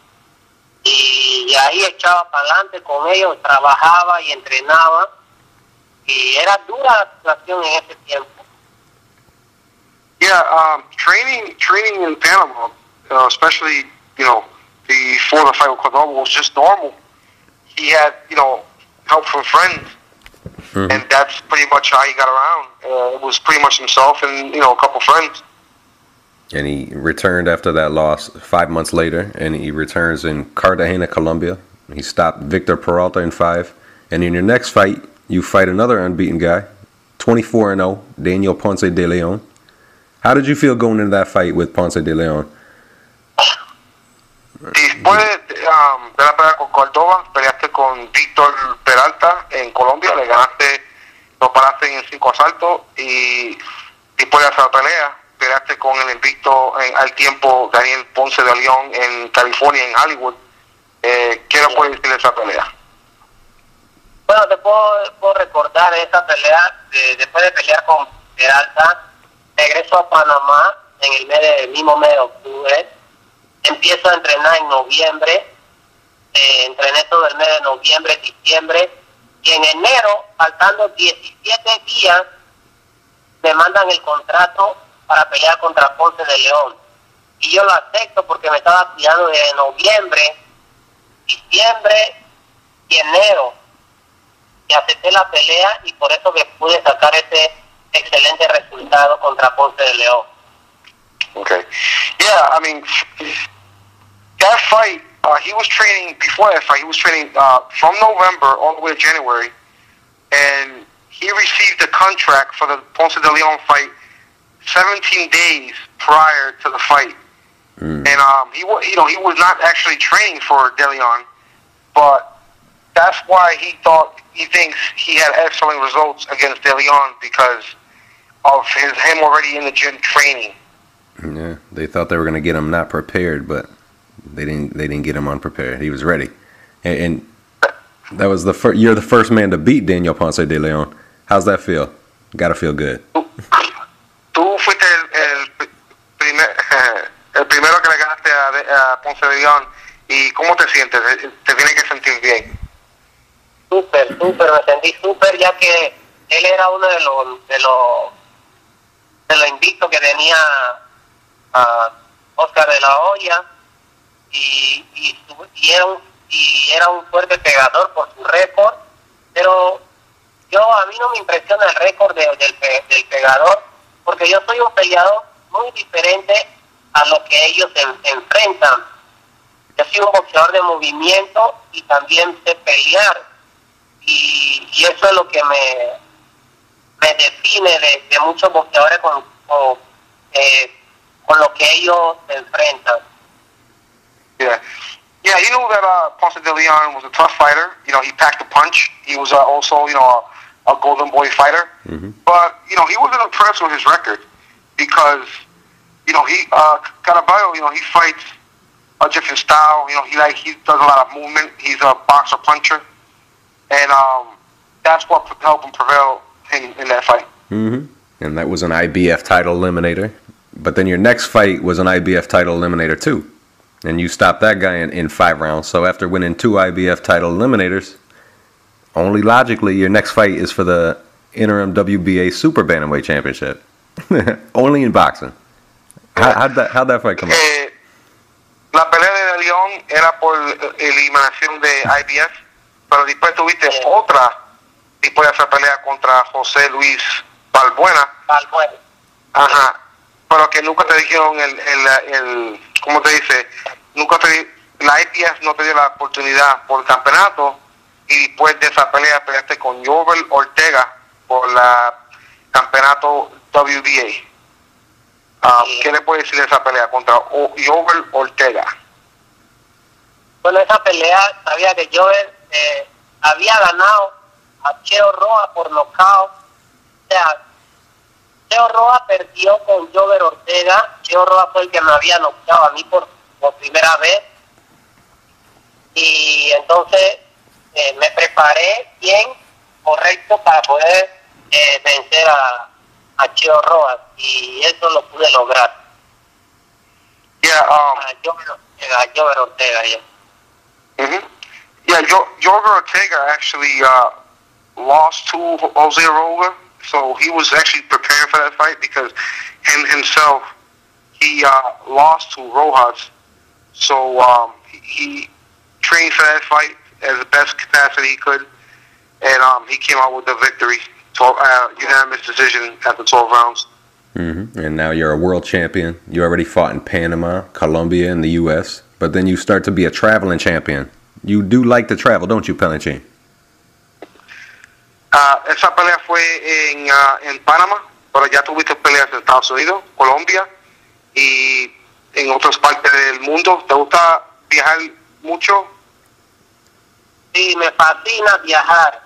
y ahí echaba para adelante con ellos, trabajaba y entrenaba y era dura la situación en ese tiempo. Yeah, um, training training in Panama, uh, especially, you know, before the fight with Cordova, was just normal. He had, you know, help from friends, Mhm. and that's pretty much how he got around. Uh, it was pretty much himself and, you know, a couple friends. And he returned after that loss five months later, and he returns in Cartagena, Colombia. He stopped Victor Peralta in five. And in your next fight, you fight another unbeaten guy, twenty-four and oh, Daniel Ponce de Leon. How did you feel going into that fight with Ponce de Leon? de la pelea con Córdoba, peleaste con Víctor Peralta en Colombia, le ganaste, lo paraste en cinco asaltos y después de esa pelea peleaste con el invicto en, al tiempo Daniel Ponce de León en California, en Hollywood. Eh, ¿Qué le puedes decir de esa pelea? Bueno, te puedo, puedo recordar esa pelea, de, después de pelear con Peralta, regreso a Panamá en el, mes de, el mismo mes de octubre, empiezo a entrenar en noviembre, eh, entrené todo el mes de noviembre, diciembre, y en enero, faltando diecisiete días, me mandan el contrato para pelear contra Ponce de León. Y yo lo acepto porque me estaba cuidando de noviembre, diciembre y enero. Y acepté la pelea y por eso que pude sacar ese excelente resultado contra Ponce de León. Okay. Yeah, I mean, that fight, uh, he was training, before that fight, he was training uh, from November all the way to January, and he received the contract for the Ponce de Leon fight seventeen days prior to the fight. Mm. And um, he, you know, he was not actually training for De Leon, but that's why he thought, he thinks he had excellent results against De Leon because of his him already in the gym training. Yeah, they thought they were going to get him not prepared, but they didn't. They didn't get him unprepared. He was ready, and, and that was the first. You're the first man to beat Daniel Ponce de Leon. How's that feel? Got to feel good. Tú fuiste el, el, primer, el primero que le ganaste a, a Ponce de León. ¿Y cómo te sientes? ¿Te tiene que sentir bien? Súper, súper, me sentí súper, ya que él era uno de los de los de los invictos que tenía a Oscar de la Hoya, y, y, y, era un, y era un fuerte pegador por su récord, pero yo a mí no me impresiona el récord de, del, del pegador, porque yo soy un peleador muy diferente a lo que ellos se enfrentan. Yo soy un boxeador de movimiento y también sé pelear, y, y eso es lo que me, me define de, de muchos boxeadores con, con, eh, con lo que ellos se enfrentan. Yeah, yeah. He knew that uh, Ponce de Leon was a tough fighter. You know, he packed a punch. He was uh, also, you know, a, a Golden Boy fighter. Mm-hmm. But you know, he wasn't impressed with his record because, you know, he uh, Caraballo, you know, he fights a different style. You know, he like he does a lot of movement. He's a boxer puncher, and um, that's what helped him prevail in, in that fight. Mm-hmm. And that was an I B F title eliminator. But then your next fight was an I B F title eliminator too. And you stopped that guy in, in five rounds. So after winning two I B F title eliminators, only logically your next fight is for the interim W B A Super Bantamweight Championship. Only in boxing. How, how'd, that, how'd that fight come out? Eh, la pelea de León era por eliminación de I B F, pero después tuviste otra, después de esa pelea contra José Luis Balbuena. Balbuena. Ajá. Pero que nunca te dijeron el, el, el ¿cómo te dice? Nunca te, la I B F no te dio la oportunidad por el campeonato, y después de esa pelea peleaste con Jover Ortega por la campeonato W B A. Um, sí. ¿Qué le puedes decir de esa pelea contra Jover Ortega? Bueno, esa pelea sabía que Jover eh, había ganado a Cheo Roa por nocaut. O sea, Cheo Roa perdió con Jover Ortega. Cheo Roa fue el que me había noqueado a mí por, por primera vez. Y entonces eh, me preparé bien, correcto, para poder eh, vencer a, a Cheo Roa. Y eso lo pude lograr. Yeah, um, a Jover Ortega, a Jover Ortega, yeah. Mm-hmm. Yeah, jo- Jover Ortega actually uh, lost to Jose Roa. So he was actually preparing for that fight because him himself, he uh, lost to Rojas. So um, he, he trained for that fight as the best capacity he could, and um, he came out with the victory, twelve, uh, unanimous decision after twelve rounds. Mm-hmm. And now you're a world champion. You already fought in Panama, Colombia, and the U S, but then you start to be a traveling champion. You do like to travel, don't you, Pelinchín? Uh, esa pelea fue en, uh, en Panamá, pero ya tuviste peleas en Estados Unidos, Colombia y en otras partes del mundo. ¿Te gusta viajar mucho? Sí, me fascina viajar.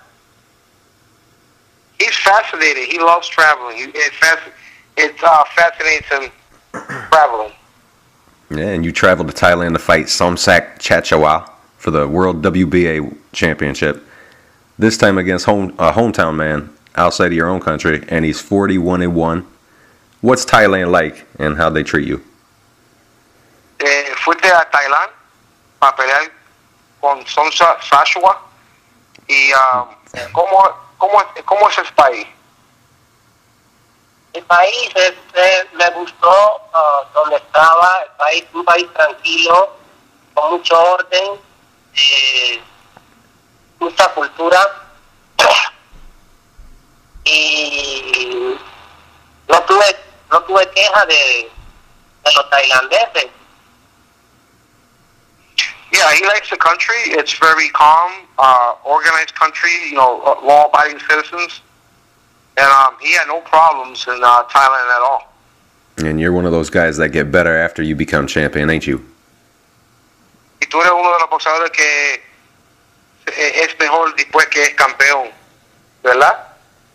He's fascinated. He loves traveling. He, it fasc- it uh, fascinates him traveling. Yeah, and you traveled to Thailand to fight Somsak Chachawa for the World W B A Championship. This time against home a hometown man outside of your own country, and he's forty-one and one. What's Thailand like, and how they treat you? Eh, fuiste a Thailand para pelear con Somsa Sashua y um, ¿cómo, cómo, cómo es ese país? El país es, eh, me gustó uh, donde estaba, el país, un país tranquilo, con mucho orden, eh, mucha cultura y no tuve no tuve queja de, de los tailandeses. Yeah, he likes the country. It's very calm, uh, organized country. You know, law-abiding citizens, and um, he had no problems in uh, Thailand at all. And you're one of those guys that get better after you become champion, ain't you? Y tú eres uno de los boxeadores que es mejor después que es campeón, ¿verdad?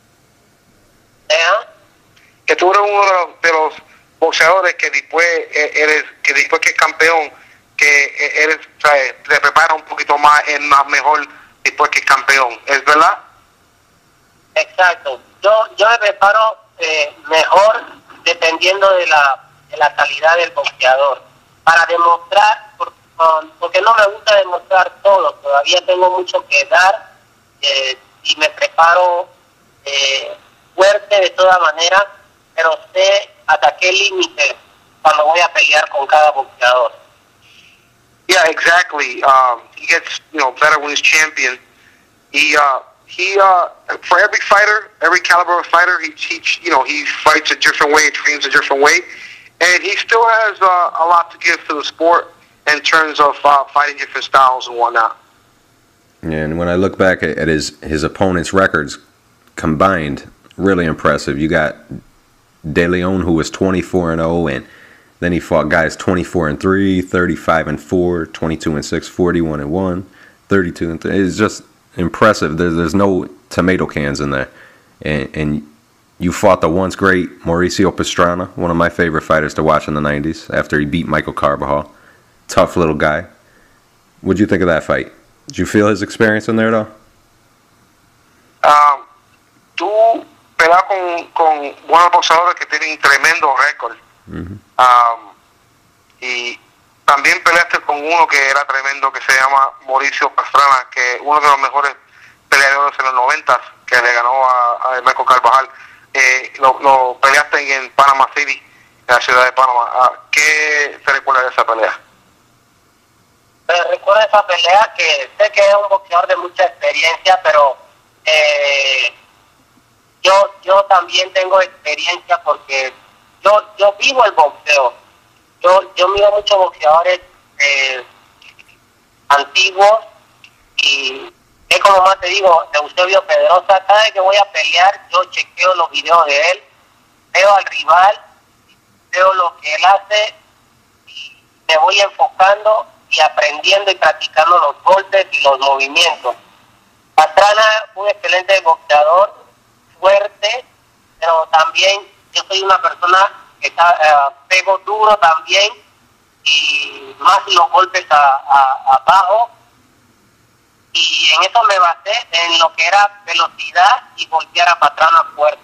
¿Eh? Que tú eres uno de los, de los boxeadores que después eres, que después que es campeón, que eres, o sea, te prepara un poquito más, es más mejor después que es campeón, ¿es verdad? Exacto. Yo yo me preparo eh, mejor dependiendo de la de la calidad del boxeador para demostrar, por, porque no me gusta demostrar todo. Todavía tengo mucho que dar eh, y me preparo eh, fuerte de toda manera, pero sé hasta qué límite cuando voy a pelear con cada boxeador. Yeah, exactly. Um, he gets, you know, better when he's champion. He, uh, he, uh, for every fighter, every caliber of fighter, he, he, you know, he fights a different way, trains a different way, and he still has uh, a lot to give to the sport in terms of uh, fighting different styles and whatnot. And when I look back at his his opponents' records combined, really impressive. You got De Leon, who was twenty-four and oh, and then he fought guys twenty-four and three, thirty-five and four, twenty-two and six, forty-one and one, thirty-two and three. It's just impressive. There's there's no tomato cans in there. And and you fought the once great Mauricio Pastrana, one of my favorite fighters to watch in the nineties, after he beat Michael Carbajal. Tough little guy. What'd you think of that fight? Did you feel his experience in there at all? Um, tú peleas con, con buenos boxeadores que tienen tremendo récord. Mm-hmm. Um, y también peleaste con uno que era tremendo, que se llama Mauricio Pastrana, que uno de los mejores peleadores en los noventas, que le ganó a, a Michael Carvajal. Eh, lo, lo peleaste en Panama City, en la ciudad de Panamá. Uh, ¿Qué te recuerda de esa pelea? Me recuerda esa pelea, que sé que es un boxeador de mucha experiencia, pero eh, yo yo también tengo experiencia porque yo yo vivo el boxeo. Yo yo miro muchos boxeadores eh, antiguos y es como más te digo, Eusebio Pedrosa. Cada vez que voy a pelear yo chequeo los videos de él, veo al rival, veo lo que él hace y me voy enfocando y aprendiendo y practicando los golpes y los movimientos. Pastrana fue un excelente boxeador, fuerte, pero también yo soy una persona que está, eh, pego duro también, y más los golpes a, a, abajo, y en eso me basé en lo que era velocidad y golpear a Pastrana fuerte.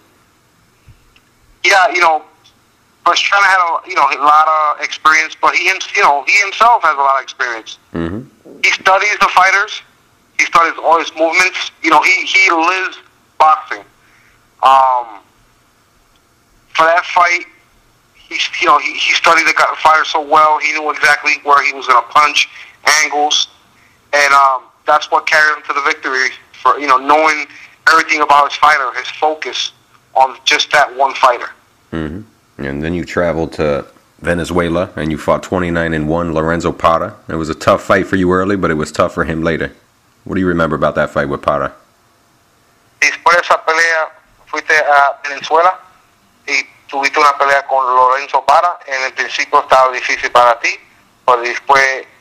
Yeah, you know, Pastrana had a, you know, a lot of experience, but he, you know, he himself has a lot of experience. Mm-hmm. He studies the fighters. He studies all his movements. You know, he, he lives boxing. Um, for that fight, he, you know, he, he studied the fighter so well. He knew exactly where he was going to punch, angles, and um, that's what carried him to the victory. For, you know, knowing everything about his fighter, his focus on just that one fighter. Mm-hmm. And then you traveled to Venezuela and you fought twenty-nine and one Lorenzo Parra. It was a tough fight for you early, but it was tough for him later. What do you remember about that fight with Parra? Después de esa pelea fuiste a Venezuela y tuviste una pelea con Lorenzo Parra. En el principio estaba difícil para ti, pero después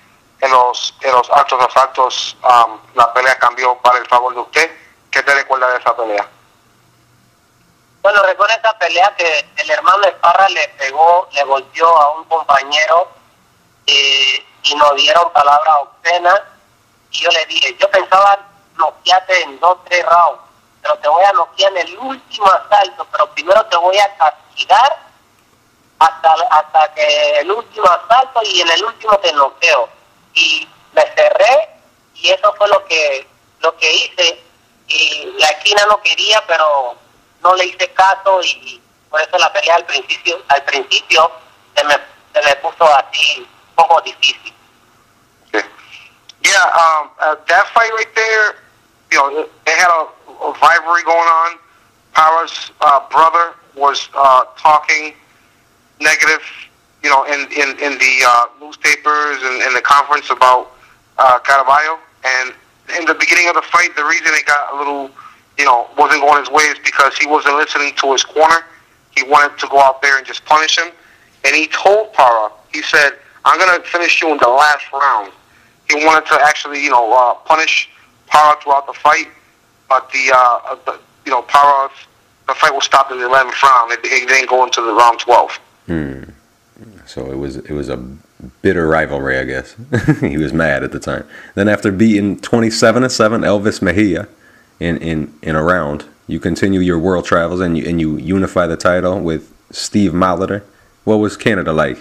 en los, en los altos asaltos um, la pelea cambió para el favor de usted. ¿Qué te recuerda de esa pelea? Bueno, recuerdo esa pelea que el hermano Esparra le pegó, le golpeó a un compañero eh, y nos dieron palabras obscenas. Y yo le dije, yo pensaba noquearte en dos, tres rounds, pero te voy a noquear en el último asalto, pero primero te voy a castigar hasta, hasta que el último asalto y en el último te noqueo. Y me cerré y eso fue lo que, lo que hice. Y la esquina no quería, pero no le hice caso y por eso la pelea al principio al principio se me, se me puso así un poco difícil. Okay. Yeah, um, uh, that fight right there, you know, they had a, a rivalry going on. Para's uh, brother was uh, talking negative, you know, in, in, in the uh, newspapers and in the conference about uh, Caraballo. And in the beginning of the fight, the reason it got a little, you know, wasn't going his way is because he wasn't listening to his corner. He wanted to go out there and just punish him. And he told Para, he said, I'm going to finish you in the last round. He wanted to actually, you know, uh, punish Para throughout the fight. But the, uh, the you know, Para, the fight was stopped in the eleventh round. It, it didn't go into the round twelve. Hmm. So it was it was a bitter rivalry, I guess. He was mad at the time. Then after beating twenty-seven to seven Elvis Mejia in, in, in a round, you continue your world travels and you and you unify the title with Steve Molitor. What was Canada like?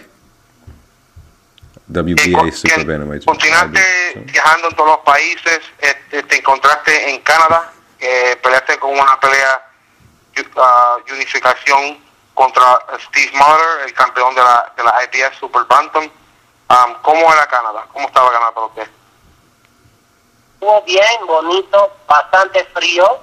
W B A Super Bantamweight. Continuaste viajando en todos los países. Te, te encontraste en Canadá. Eh, peleaste con una pelea uh, unificación contra Steve Molitor, el campeón de la, de la I B F Super Bantam. Um, ¿Cómo era Canadá? ¿Cómo estaba Canadá para usted? Estuvo bien, bonito, bastante frío,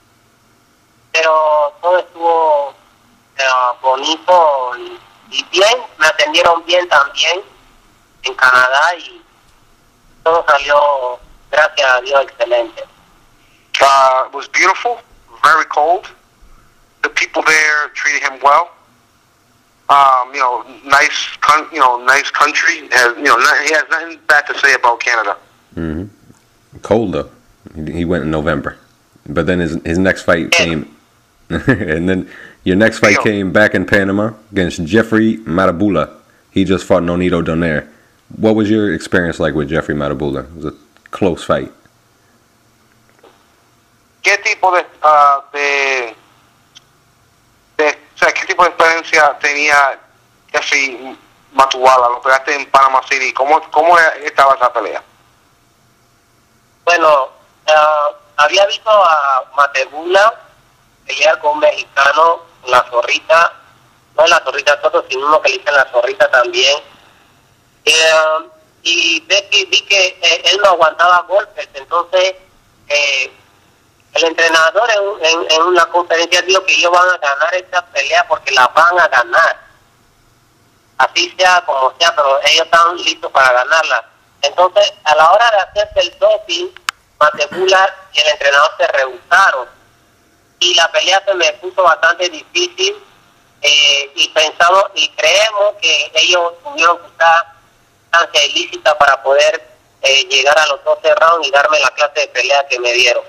pero todo estuvo uh, bonito y, y bien. Me atendieron bien también en Canadá y todo salió, gracias a Dios, excelente. Uh, it was beautiful, very cold. The people there treated him well. Um, you know, nice, con- you know, nice country. Has, you know, not, he has nothing bad to say about Canada. Mm-hmm. Cold though. He, he went in November, but then his his next fight came, and then your next fight Yo. came back in Panama against Jeffrey Matabula. He just fought Nonito Donaire. What was your experience like with Jeffrey Matabula? It was a close fight. ¿Qué tipo de, uh, de, de, o sea, qué tipo de experiencia tenía Jeffrey Matabula? Lo pegaste en Panama City. ¿Cómo, cómo estaba esa pelea? Bueno, uh, había visto a Matabula pelear con un mexicano, la zorrita, no la zorrita Toto, sino uno que le dicen la zorrita también. Eh, y vi que, vi que eh, él no aguantaba golpes, entonces eh, el entrenador en, en, en una conferencia dijo que ellos van a ganar esta pelea porque la van a ganar, así sea como sea, pero ellos están listos para ganarla. Entonces, a la hora de hacerse el doping, Matabula y el entrenador se rehusaron y la pelea se me puso bastante difícil. Eh, y pensamos y creemos que ellos tuvieron que usar instancia ilícita para poder eh, llegar a los doce rounds y darme la clase de pelea que me dieron.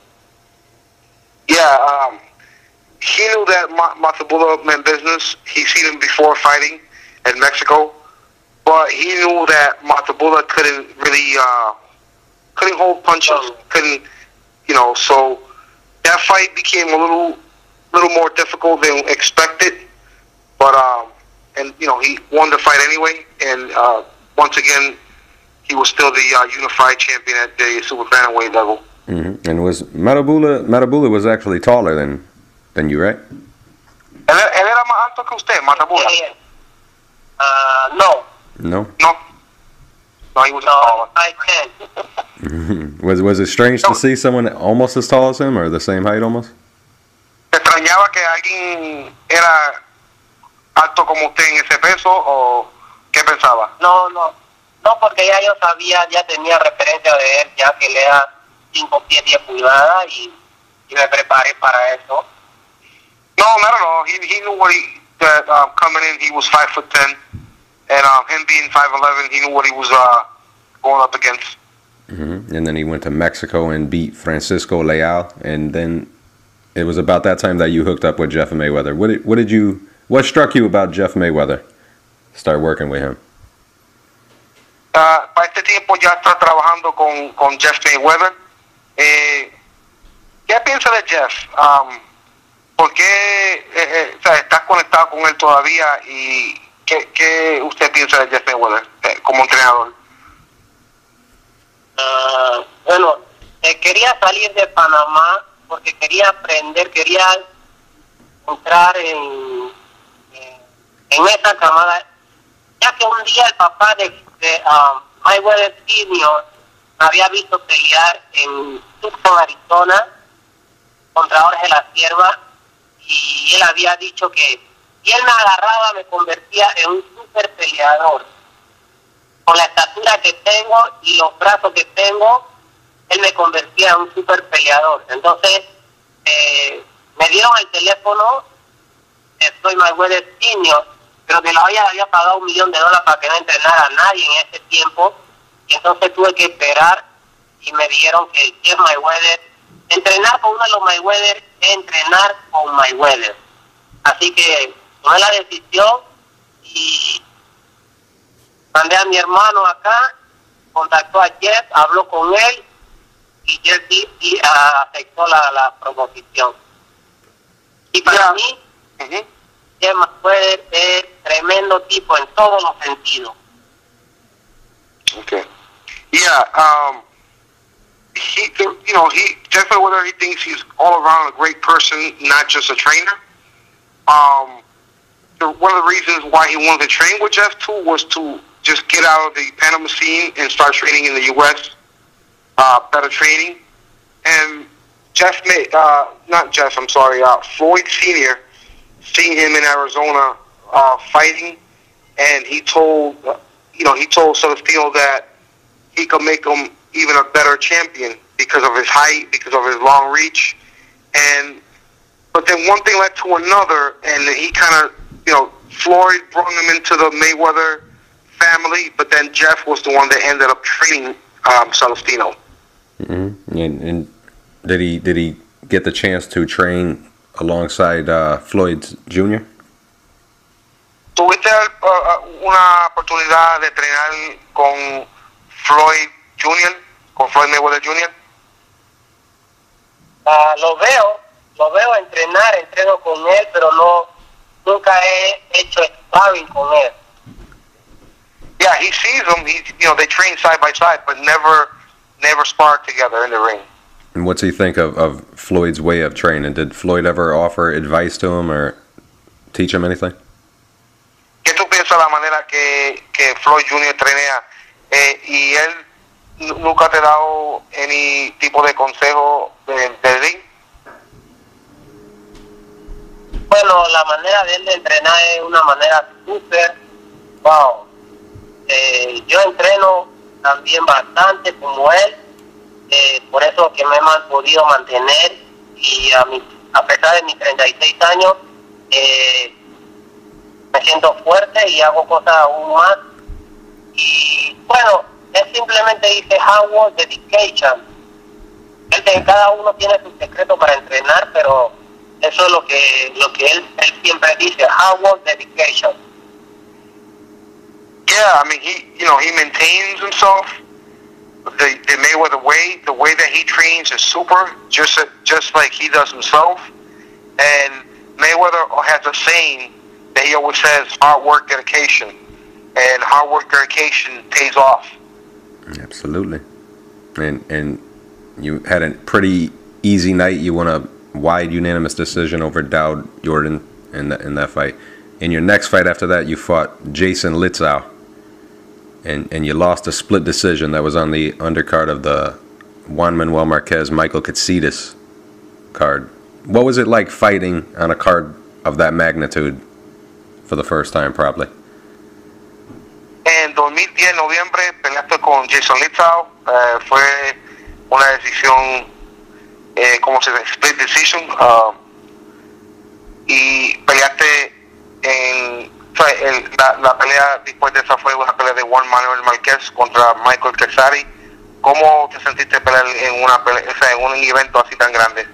Yeah, um, he knew that Matabula meant business. He's seen him before fighting in Mexico, but he knew that Matabula couldn't really uh, couldn't hold punches, oh. couldn't, you know. So that fight became a little little more difficult than expected. But um, and you know he won the fight anyway, and uh, once again he was still the uh, unified champion at the super bantamweight level. Mm-hmm. And was Matabula? Matabula was actually taller than than you, right? Él, él era más alto que usted, Matabula. Yeah, yeah. Uh, no. No. No. No, he was no, taller. I can't. was was it strange no. to see someone almost as tall as him, or the same height almost? ¿Te extrañaba que alguien era alto como usted en ese peso o qué pensaba? No, no, no, porque ya yo sabía, ya tenía referencia de él, ya que le da cinco pies diez pulgadas y, y me preparé para eso. No, not at all. He he knew what he that um, coming in he was five foot ten, and um, him being five eleven, he knew what he was uh going up against. Mm-hmm. And then he went to Mexico and beat Francisco Leal, and then it was about that time that you hooked up with Jeff Mayweather. What did, what did you, what struck you about Jeff Mayweather? Start working with him. Uh, para este tiempo ya está trabajando con, con Jeff Mayweather. Eh, ¿Qué piensa de Jeff? Um, ¿Por qué eh, eh, o sea, estás conectado con él todavía? ¿Y qué, qué usted piensa de Jeff Mayweather eh, como entrenador? Uh, bueno, eh, quería salir de Panamá porque quería aprender, quería entrar en, en, en esa camada, ya que un día el papá de, de um, Mayweather Senior me había visto pelear en Tucson, Arizona, contra Jorge La Cierva, y él había dicho que si él me agarraba me convertía en un super peleador. Con la estatura que tengo y los brazos que tengo, él me convertía en un super peleador. Entonces, eh, me dieron el teléfono, eh, soy Mayweather Senior, pero que la había, había pagado un millón de dólares para que no entrenara a nadie en ese tiempo, y entonces tuve que esperar, y me dijeron que Jeff Mayweather, entrenar con uno de los Mayweather, entrenar con Mayweather. Así que tomé la decisión y mandé a mi hermano acá, contactó a Jeff, habló con él, y Jeff y, y, uh, aceptó la, la proposición. Y para Yeah. mí, Mm-hmm. Jeff Mayweather es tremendo tipo en todos los sentidos. Okay. Yeah. Um, he, you know, he Jeff Mayweather, he thinks he's all around a great person, not just a trainer. Um, the, one of the reasons why he wanted to train with Jeff too was to just get out of the Panama scene and start training in the U S. Uh, better training. And Jeff, may, uh, not Jeff, I'm sorry, uh, Floyd Senior, seen him in Arizona uh, fighting, and he told, uh, you know, he told Celestino that he could make him even a better champion because of his height, because of his long reach, and but then one thing led to another, and he kind of, you know, Floyd brought him into the Mayweather family, but then Jeff was the one that ended up training um, Celestino. Mm-hmm. And, and did he did he get the chance to train alongside uh, Floyd Junior? ¿Tuviste uh, una oportunidad de entrenar con Floyd Junior, con Floyd Mayweather Junior? Uh, lo veo, lo veo entrenar, entreno con él, pero no, nunca he hecho sparring con él. Yeah, he sees them. He, you know, they train side by side, but never, never sparred together in the ring. And what's he think of, of Floyd's way of training? Did Floyd ever offer advice to him or teach him anything? ¿Qué tú piensas de la manera que, que Floyd Junior trenea? Eh, ¿Y él nunca te ha dado any tipo de consejo de, de ring? Bueno, la manera de él de entrenar es una manera súper, wow. Eh, yo entreno también bastante como él, eh, por eso que me he man, podido mantener, y a, mi, a pesar de mis treinta y seis años, eh, me siento fuerte y hago cosas aún más. Y bueno, él simplemente dice hard work, dedication. Él, de, cada uno tiene su secreto para entrenar, pero eso es lo que lo que él, él siempre dice, hard work, dedication. Yeah, I mean, he, you know, he maintains himself the, the Mayweather way. The way that he trains is super, just just like he does himself. And Mayweather has a saying that he always says, hard work, dedication. And hard work, dedication pays off. Absolutely. And and you had a pretty easy night. You won a wide unanimous decision over Dowd Jordan in, the, in that fight. In your next fight after that, you fought Jason Litzau. And, and you lost a split decision that was on the undercard of the Juan Manuel Marquez Michael Katsidis card. What was it like fighting on a card of that magnitude for the first time, probably? En dos mil diez, noviembre, peleaste con Jason Litzau. Uh, fue una decisión, eh, ¿cómo se dice? Split decision. Uh, y peleaste en fue el, la, la pelea después de esa fue una pelea de Juan Manuel Márquez contra Michael Chiesa. ¿Cómo te sentiste pelear en una pelea, o sea, en un evento así tan grande?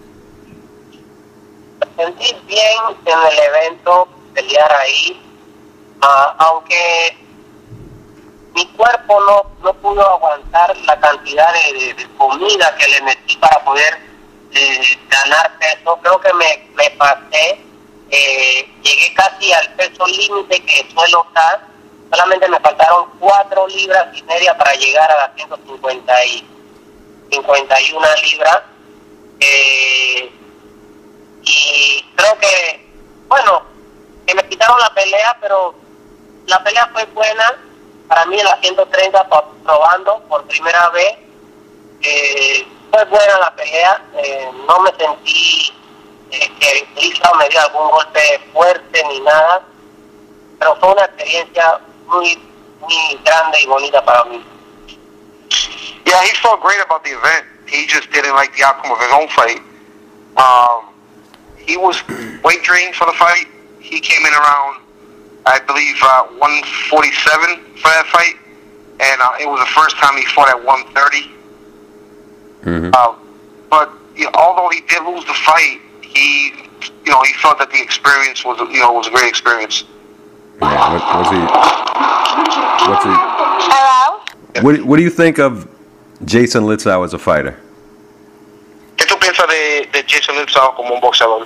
Me sentí bien en el evento, pelear ahí, uh, aunque mi cuerpo no, no pudo aguantar la cantidad de, de, de comida que le metí para poder eh, ganar peso. Creo que me, me pasé, eh, llegué casi al peso límite que suelo estar. Solamente me faltaron cuatro libras y media para llegar a las ciento cincuenta y una libras. Eh, y creo que, bueno, que me quitaron la pelea, pero la pelea fue buena. Para mí en la ciento treinta, probando por primera vez, eh, fue buena la pelea. Eh, no me sentí eh, que Lisa me dio algún golpe fuerte ni nada, pero fue una experiencia muy, muy grande y bonita para mí. Yeah, he felt great about the event. He just didn't like the outcome of his own fight. Um, he was weight trained for the fight. He came in around, I believe, uh, one forty-seven for that fight, and uh, it was the first time he fought at one thirty. Mm-hmm. Uh, but you know, although he did lose the fight, he, you know, he felt that the experience was, you know, was a great experience. Yeah, what, what's he? What's he? Hello. What do, what do you think of Jason Litzau as a fighter? ¿Qué tú piensas de, de Jason Litzau como un boxeador?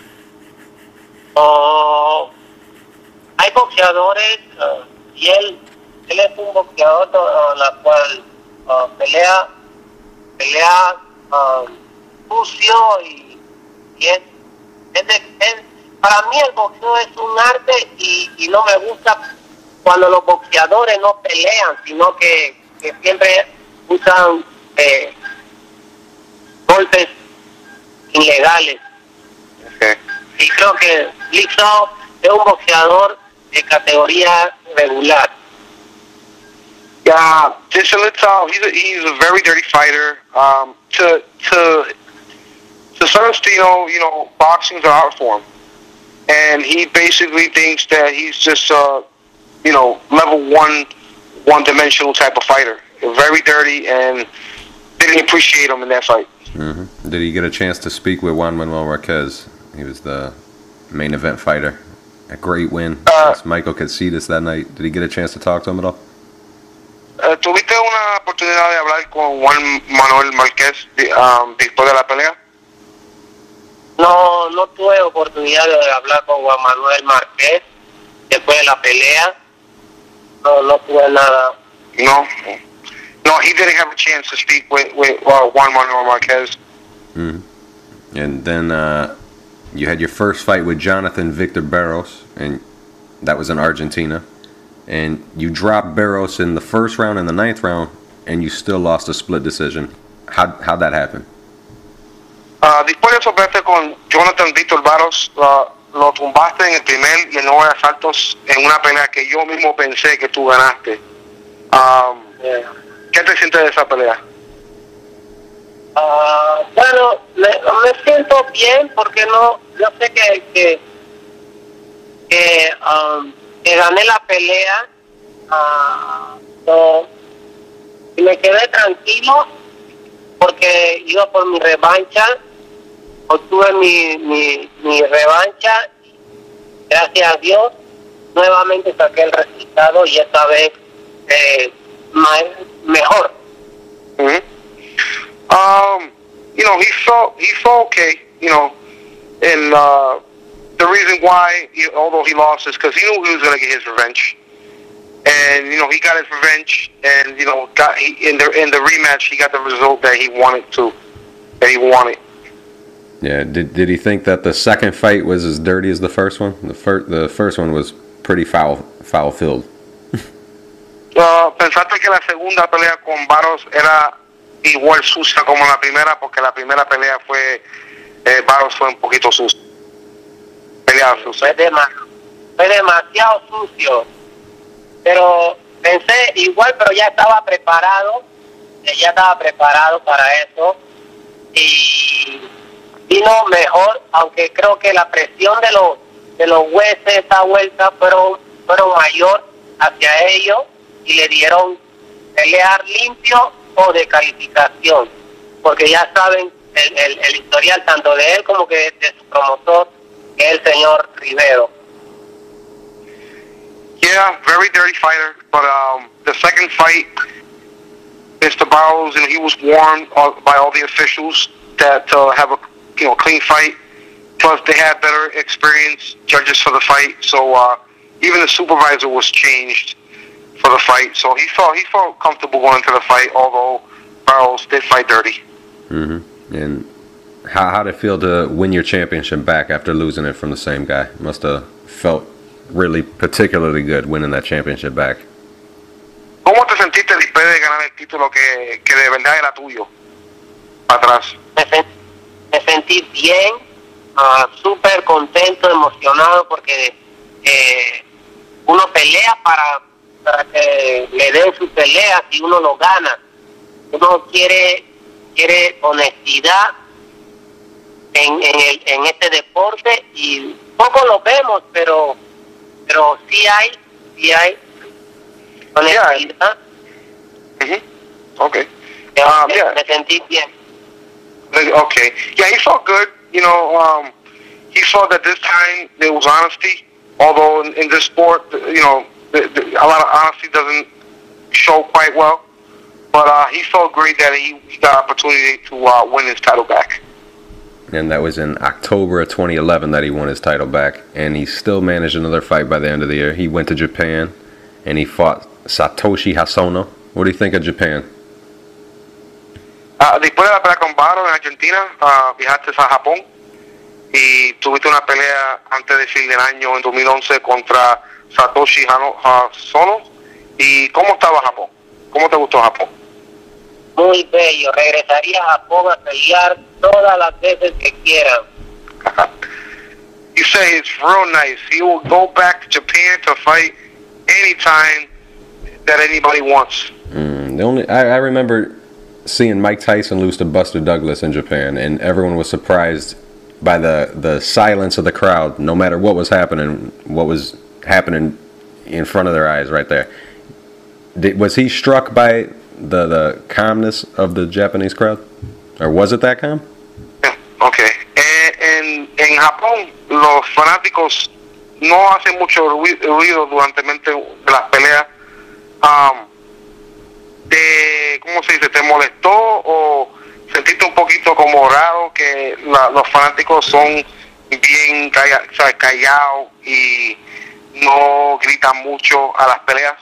Oh, hay boxeadores uh, y él, él es un boxeador uh, la cual uh, pelea, pelea uh, sucio y, y es, es, de, es para mí el boxeo es un arte y, y no me gusta cuando los boxeadores no pelean, sino que, que siempre usan eh, golpes ilegales. Okay. Y creo que Litzau es un boxeador de categoría regular. Yeah, Jason Litzau, he's a, he's a very dirty fighter. Um, to to to some extent, you know, you know, boxing's an art form. And he basically thinks that he's just, uh, you know, level one, one-dimensional type of fighter. Very dirty, and didn't appreciate him in that fight. Mm-hmm. Did he get a chance to speak with Juan Manuel Marquez? He was the main event fighter. A great win uh, against Michael Katsidis that night. Did he get a chance to talk to him at all? Uh, ¿Tuviste una oportunidad de hablar con Juan Manuel Marquez um, después de la pelea? No, no tuve oportunidad de hablar con Juan Manuel Márquez después de la pelea. No, no tuve nada. No, no, he didn't have a chance to speak with, with uh, Juan Manuel Marquez. Mm-hmm. And then uh, you had your first fight with Jonathan Victor Barros, and that was in Argentina. And you dropped Barros in the first round and the ninth round, and you still lost a split decision. How how'd that happen? Uh, después de eso peleaste con Jonathan Victor Barros, uh, lo tumbaste en el primer y el nueve asaltos en una pelea que yo mismo pensé que tú ganaste. Um, yeah. ¿Qué te sientes de esa pelea? Uh, bueno, me, me siento bien porque no, yo sé que que, que, um, que gané la pelea uh, so, y me quedé tranquilo porque iba por mi revancha. Obtuve mi, mi, mi revancha, gracias a Dios, nuevamente saqué el resultado y esta vez eh, mejor. Mm-hmm. Um, you know, he felt he felt okay, you know, and uh, the reason why, he, although he lost, is because he knew he was going to get his revenge, and you know he got his revenge, and you know got he, in the in the rematch he got the result that he wanted to, that he wanted. Yeah, did did he think that the second fight was as dirty as the first one? The first the first one was pretty foul foul filled. uh, ¿Pensaste que la segunda pelea con Barros era igual sucia como la primera? Porque la primera pelea fue eh, Barros fue un poquito sucio. Pelea sucia. Fue, dema fue demasiado sucio. Pero pensé igual, pero ya estaba preparado, ya estaba preparado para eso y vino mejor, aunque creo que la presión de los de los jueces esta vuelta fueron, fueron mayor hacia ellos y le dieron pelear limpio o de calificación, porque ya saben el, el, el historial tanto de él como que de su promotor, que es el señor Rivero. Yeah, very dirty fighter, but um, the second fight, Mister Barrows, and he was warned by all the officials that to uh, have a you know clean fight. Plus, they had better experienced judges for the fight, so uh, even the supervisor was changed for the fight. So he felt he felt comfortable going into the fight, although Barrows did fight dirty. Mm-hmm. And how how did it feel to win your championship back after losing it from the same guy? Must have felt really particularly good winning that championship back. ¿Cómo te sentiste después de ganar el título que, que de verdad era tuyo? Atrás. Me, me sentí bien, uh, súper contento, emocionado, porque eh, uno pelea para, para que le den su pelea si uno lo gana. Uno quiere quiere honestidad en, en, el, en este deporte y poco lo vemos, pero pero sí hay, sí hay honestidad. Yeah. Mm-hmm. Okay. Um, yeah. Me sentí bien. Okay. Yeah, he felt good. You know, um, he felt that this time there was honesty. Although in, in this sport, you know, the, the, a lot of honesty doesn't show quite well. But uh, he felt great that he, he got opportunity to uh, win his title back. And that was in October of twenty eleven that he won his title back. And he still managed another fight by the end of the year. He went to Japan and he fought Satoshi Hasono. What do you think of Japan? Uh, después de la pelea con Barrows en Argentina, uh, viajaste a Japón y tuviste una pelea antes de fin del año en dos mil once contra Satoshi Hasono. ¿Y cómo estaba Japón? ¿Cómo te gustó Japón? Muy bello. Regresaría a Japón a pelear todas las veces que quieran. You say it's real nice. He will go back to Japan to fight anytime that anybody wants. Mm, the only I, I remember seeing Mike Tyson lose to Buster Douglas in Japan, and everyone was surprised by the, the silence of the crowd, no matter what was happening, what was happening in front of their eyes right there. Did, was he struck by the, the calmness of the Japanese crowd? Or was it that calm? Okay. En, en Japón, los fanáticos no hacen mucho ruido durante las peleas. Um, te, ¿Cómo se dice? ¿Te molestó o sentiste un poquito como raro que la, los fanáticos son bien calla, o sea, callados y no gritan mucho a las peleas?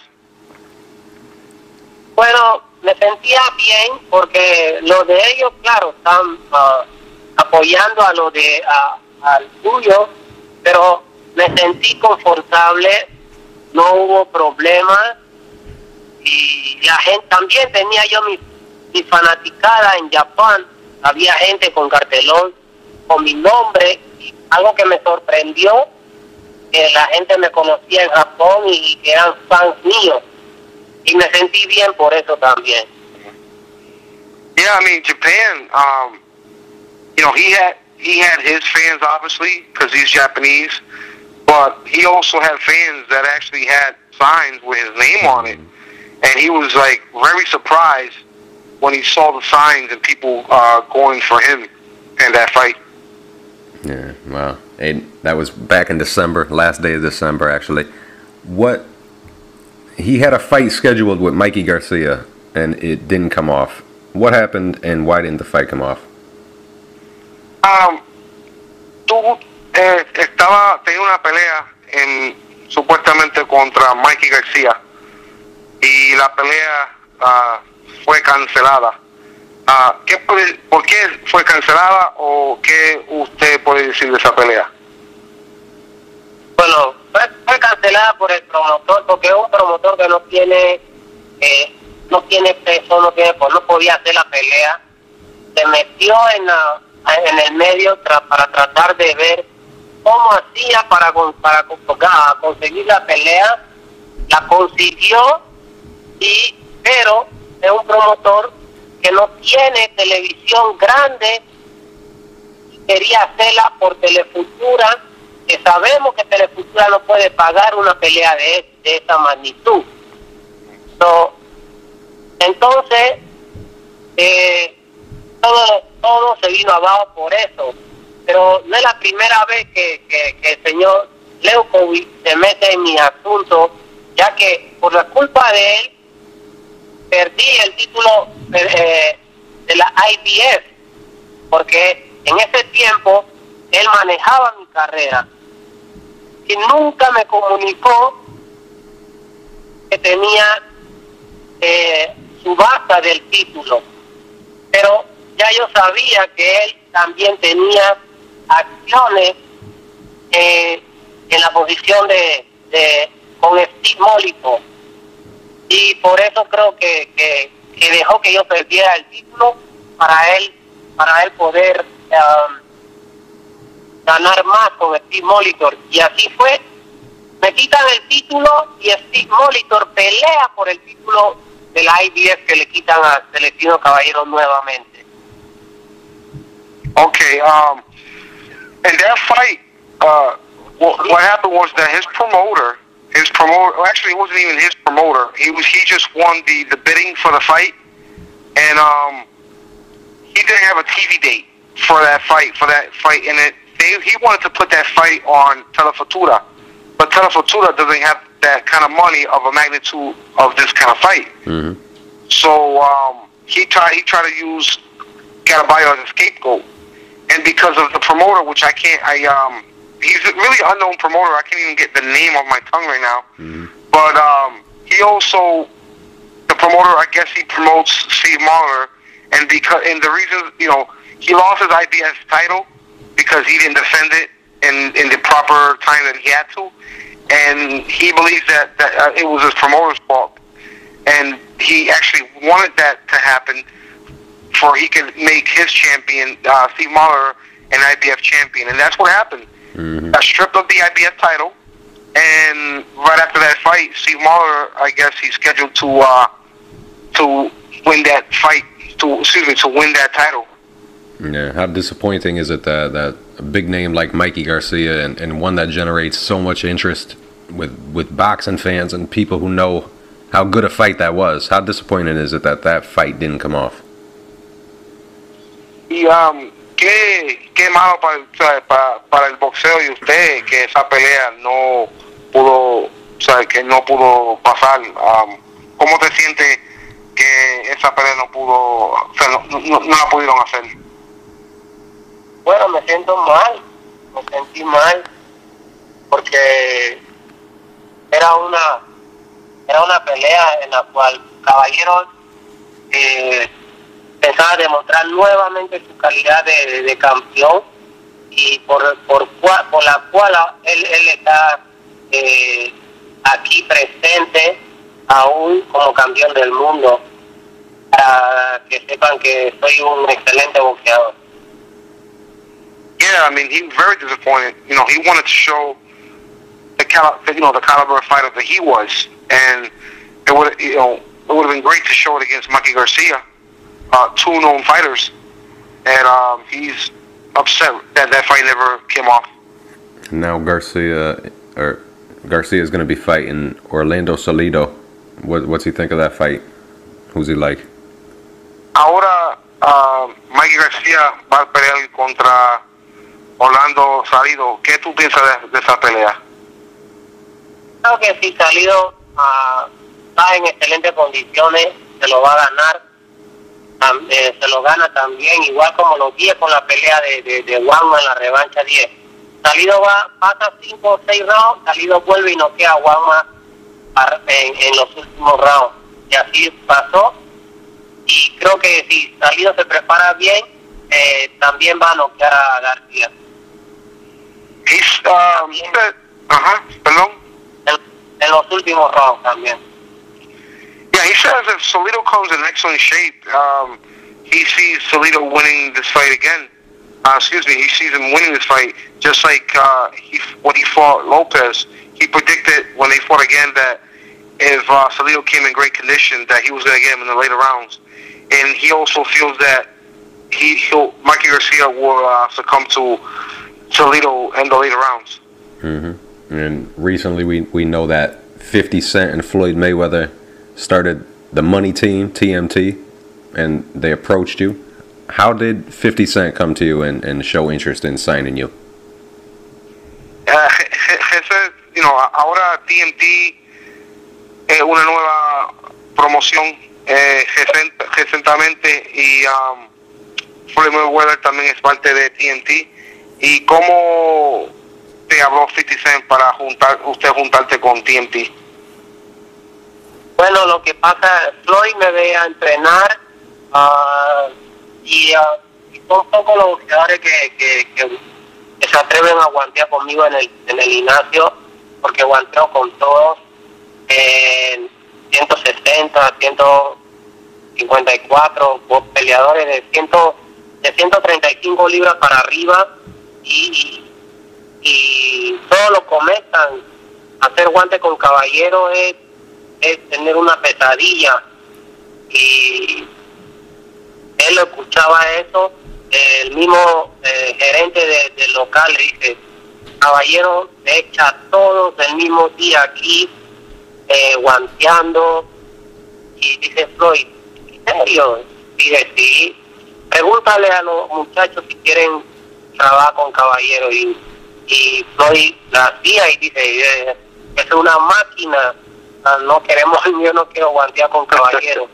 Bueno, me sentía bien porque los de ellos, claro, están uh, apoyando a lo de a, al tuyo, pero me sentí confortable, no hubo problemas y la gente también tenía yo mi, mi fanaticada en Japón, había gente con cartelón con mi nombre, y algo que me sorprendió, que la gente me conocía en Japón y que eran fans míos. Y me sentí bien por eso también. Yeah, I mean Japan. Um, you know, he had he had his fans obviously because he's Japanese, but he also had fans that actually had signs with his name on it, and he was like very surprised when he saw the signs and people uh, going for him in that fight. Yeah, wow. And that was back in December, last day of December actually. What? He had a fight scheduled with Mikey Garcia, and it didn't come off. What happened, and why didn't the fight come off? Um, tú eh, estaba tenía una pelea en supuestamente contra Mikey Garcia y la pelea uh, fue cancelada. Uh, ¿qué puede, ¿Por qué fue cancelada o qué usted puede decir de esa pelea? Bueno, fue, fue cancelada por el promotor porque es un promotor que no tiene eh, no tiene peso, no tiene pues no podía hacer la pelea. Se metió en la, en el medio tra, para tratar de ver cómo hacía para para, para conseguir la pelea. La consiguió, y pero es un promotor que no tiene televisión grande y quería hacerla por Telefutura que sabemos que Telefutura no puede pagar una pelea de, de esa magnitud. So, entonces, eh, todo, todo se vino abajo por eso. Pero no es la primera vez que, que, que el señor Lewkowicz se mete en mi asunto, ya que por la culpa de él perdí el título eh, de la I B F, porque en ese tiempo él manejaba mi carrera y nunca me comunicó que tenía eh, subasta del título, pero ya yo sabía que él también tenía acciones eh, en la posición de, de con Steve Molitor, y por eso creo que, que, que dejó que yo perdiera el título para él para él poder um, ganar más con Steve Molitor, y así fue. Me quitan el título y Steve Molitor pelea por el título de la I B F que le quitan a Celestino Caballero nuevamente. Okay, um, in that fight, uh, what, what happened was that his promoter, his promoter, well, actually it wasn't even his promoter. He was he just won the, the bidding for the fight, and um, he didn't have a T V date for that fight, for that fight, and it they, he wanted to put that fight on Telefutura, but Telefutura doesn't have that kind of money of a magnitude of this kind of fight. Mm-hmm. So um, he tried he tried to use Caraballo as a scapegoat. And because of the promoter, which I can't, I um, he's a really unknown promoter. I can't even get the name off my tongue right now. Mm-hmm. But um, he also, the promoter, I guess he promotes Steve Mahler, and because and the reason, you know, he lost his I B S title because he didn't defend it in in the proper time that he had to, and he believes that that uh, it was his promoter's fault, and he actually wanted that to happen, for he could make his champion, uh, Steve Mahler, an I B F champion. And that's what happened. Mm-hmm. Got stripped of the I B F title, and right after that fight, Steve Mahler, I guess he's scheduled to uh, to win that fight, to excuse me, to win that title. Yeah, how disappointing is it that, that a big name like Mikey Garcia, and, and one that generates so much interest with, with boxing fans and people who know how good a fight that was, how disappointing is it that that fight didn't come off? Y um, qué, qué malo para, para, para el boxeo y usted que esa pelea no pudo, o sea, que no pudo pasar. Um, ¿Cómo te sientes que esa pelea no pudo, o sea, no, no, no la pudieron hacer? Bueno, me siento mal, me sentí mal, porque era una era una pelea en la cual Caballero eh, pensaba demostrar nuevamente su calidad de, de, de campeón, y por por, cual, por la cual él, él está eh, aquí presente aún como campeón del mundo, para que sepan que soy un excelente boxeador. Yeah, I mean, he was very disappointed. You know, he wanted to show the cal- you know the caliber of fighter that he was, and it would you know it would have been great to show it against Mikey Garcia, uh, two known fighters, and um, he's upset that that fight never came off. Now Garcia or Garcia is going to be fighting Orlando Salido. What what's he think of that fight? Who's he like? Ahora uh, Mikey Garcia va a pelear contra Orlando Salido. ¿Qué tú piensas de, de esa pelea? Creo que si Salido uh, está en excelentes condiciones, se lo va a ganar. Um, eh, se lo gana también, igual como lo guía con la pelea de, de, de Juanma en la revancha diez. Salido va, pasa cinco o seis rounds, Salido vuelve y noquea a Juanma en, en los últimos rounds. Y así pasó. Y creo que si Salido se prepara bien, eh, también va a noquear a García. He's, um, uh-huh, perdón. En, en los últimos rounds también. Yeah, he says if Salido comes in excellent shape, um, he sees Salido winning this fight again. Uh, excuse me, he sees him winning this fight, just like uh, he, when he fought Lopez. He predicted when they fought again that if uh, Salido came in great condition, that he was going to get him in the later rounds. And he also feels that he, he'll, Mikey Garcia will uh, succumb to Salido in the later rounds. Mm-hmm. And recently we, we know that fifty Cent and Floyd Mayweather started the Money Team, T M T, and they approached you. How did fifty Cent come to you and, and show interest in signing you? Uh, ese, you know, ahora T M T es una nueva promoción eh, recientemente y um, Floyd Mayweather también es parte de T M T. ¿Y cómo te habló fifty Cent para juntar, usted juntarte con T M T? Bueno, lo que pasa, Floyd me ve a entrenar uh, y, uh, y son pocos los boxeadores que, que, que, que se atreven a guantear conmigo en el, en el gimnasio, porque guanteo con todos en ciento sesenta, ciento cincuenta y cuatro peleadores de, cien, de ciento treinta y cinco libras para arriba y, y, y todos lo comentan. Hacer guante con caballero es, es tener una pesadilla, y él lo escuchaba eso. El mismo eh, gerente de, del local le dice: caballero echa a todos el mismo día aquí eh, guanteando. Y dice Floyd: ¿en serio? Dice: sí, pregúntale a los muchachos si quieren trabajar con caballero. Y, y Floyd la hacía y dice: eh, es una máquina, no queremos, yo no quiero guantear con caballero.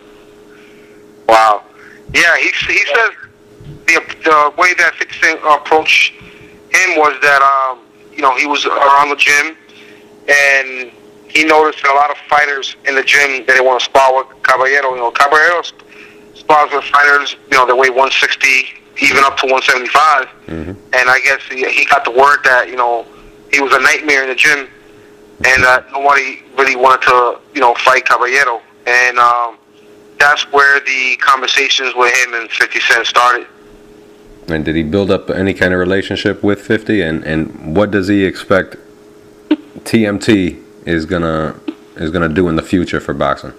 Wow. Yeah, he, he says the, the way that fifty Cent approached him was that, um, you know, he was around the gym and he noticed a lot of fighters in the gym that they want to spar with Caballero. You know, Caballero spars with fighters, you know, that weigh one sixty, even up to one seventy-five. Mm-hmm. And I guess he, he got the word that, you know, he was a nightmare in the gym and that uh, nobody really wanted to, you know, fight Caballero. And um, that's where the conversations with him and fifty Cent started. And did he build up any kind of relationship with fifty? And, and what does he expect T M T is gonna is gonna do in the future for boxing?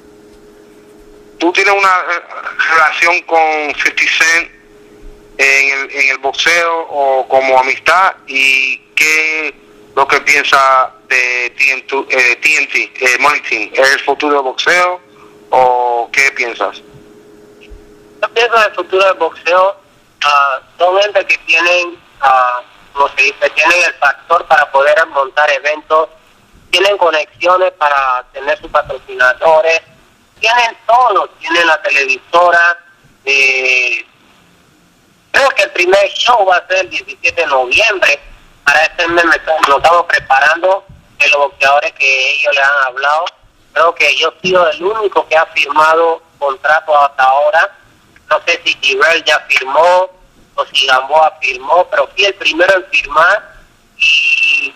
¿Tú tienes una relación con fifty Cent en el, en el boxeo o como amistad? ¿Y qué lo que piensa de T M T, eh, T M T eh, Money Team? ¿Es el futuro del boxeo o qué piensas? Yo pienso en el futuro del boxeo. Uh, son gente que tienen, uh, como se dice, tienen el factor para poder montar eventos, tienen conexiones para tener sus patrocinadores, tienen todo, tienen la televisora. Eh, creo que el primer show va a ser el diecisiete de noviembre. Para este mes nos estamos preparando de los boxeadores que ellos le han hablado. Creo que yo he sido el único que ha firmado contrato hasta ahora. No sé si Gibel ya firmó o si Gamboa firmó, pero fui el primero en firmar y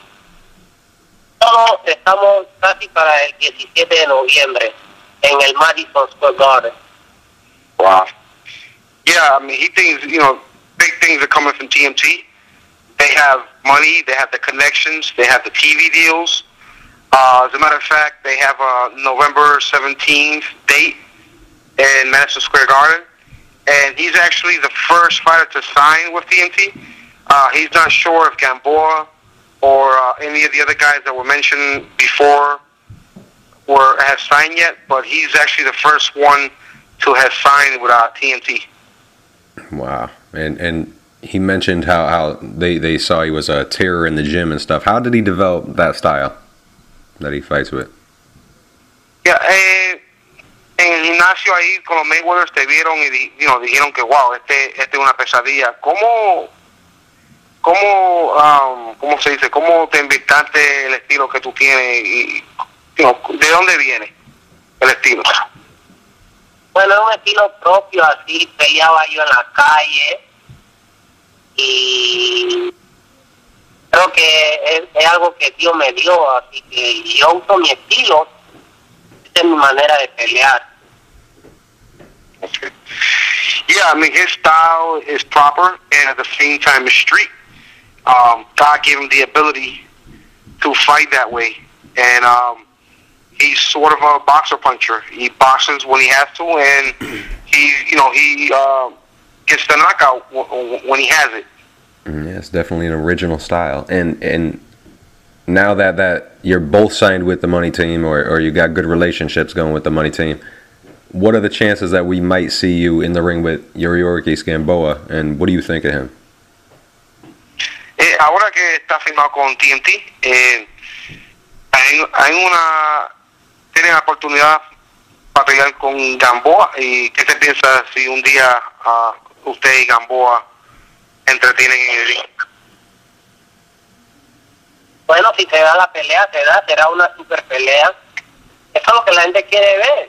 todos estamos casi para el diecisiete de noviembre en el Madison Square Garden. Wow. Yeah, I mean, he thinks, you know, big things are coming from T M T. They have money, they have the connections, they have the T V deals. Uh, as a matter of fact, they have a November seventeenth date in Madison Square Garden. And he's actually the first fighter to sign with T M T. Uh, he's not sure if Gamboa or uh, any of the other guys that were mentioned before were have signed yet, but he's actually the first one to have signed with uh, T M T. Wow. And and he mentioned how, how they, they saw he was a terror in the gym and stuff. How did he develop that style that he fights with? Yeah, eh, en el gimnasio ahí con los Mayweathers te vieron y di, you know, dijeron que wow, este, este es una pesadilla. ¿Cómo, cómo, um, cómo se dice? ¿Cómo te inventaste el estilo que tú tienes? Y, you know, ¿de dónde viene el estilo? Bueno, es un estilo propio, así peleaba yo en la calle y creo que es, es algo que Dios me dio, así que yo uso mi estilo. Esa es mi manera de pelear. Okay. Yeah, I mean, his style is proper and at the same time is street. Um, God gave him the ability to fight that way. And um, he's sort of a boxer puncher. He boxes when he has to, and he, you know, he uh, gets the knockout w- w- when he has it. Yeah, it's definitely an original style. And and now that, that you're both signed with the money team, or, or you got good relationships going with the money team, what are the chances that we might see you in the ring with Yuriorkis Gamboa, and what do you think of him? Eh, ahora que está firmado con T M T, eh, hay, hay una tienen la oportunidad para pelear con Gamboa. ¿Y qué te piensa si un día uh, usted y Gamboa entretienen en el ring? Bueno, si se da la pelea, se da, será una super pelea. Eso es lo que la gente quiere ver.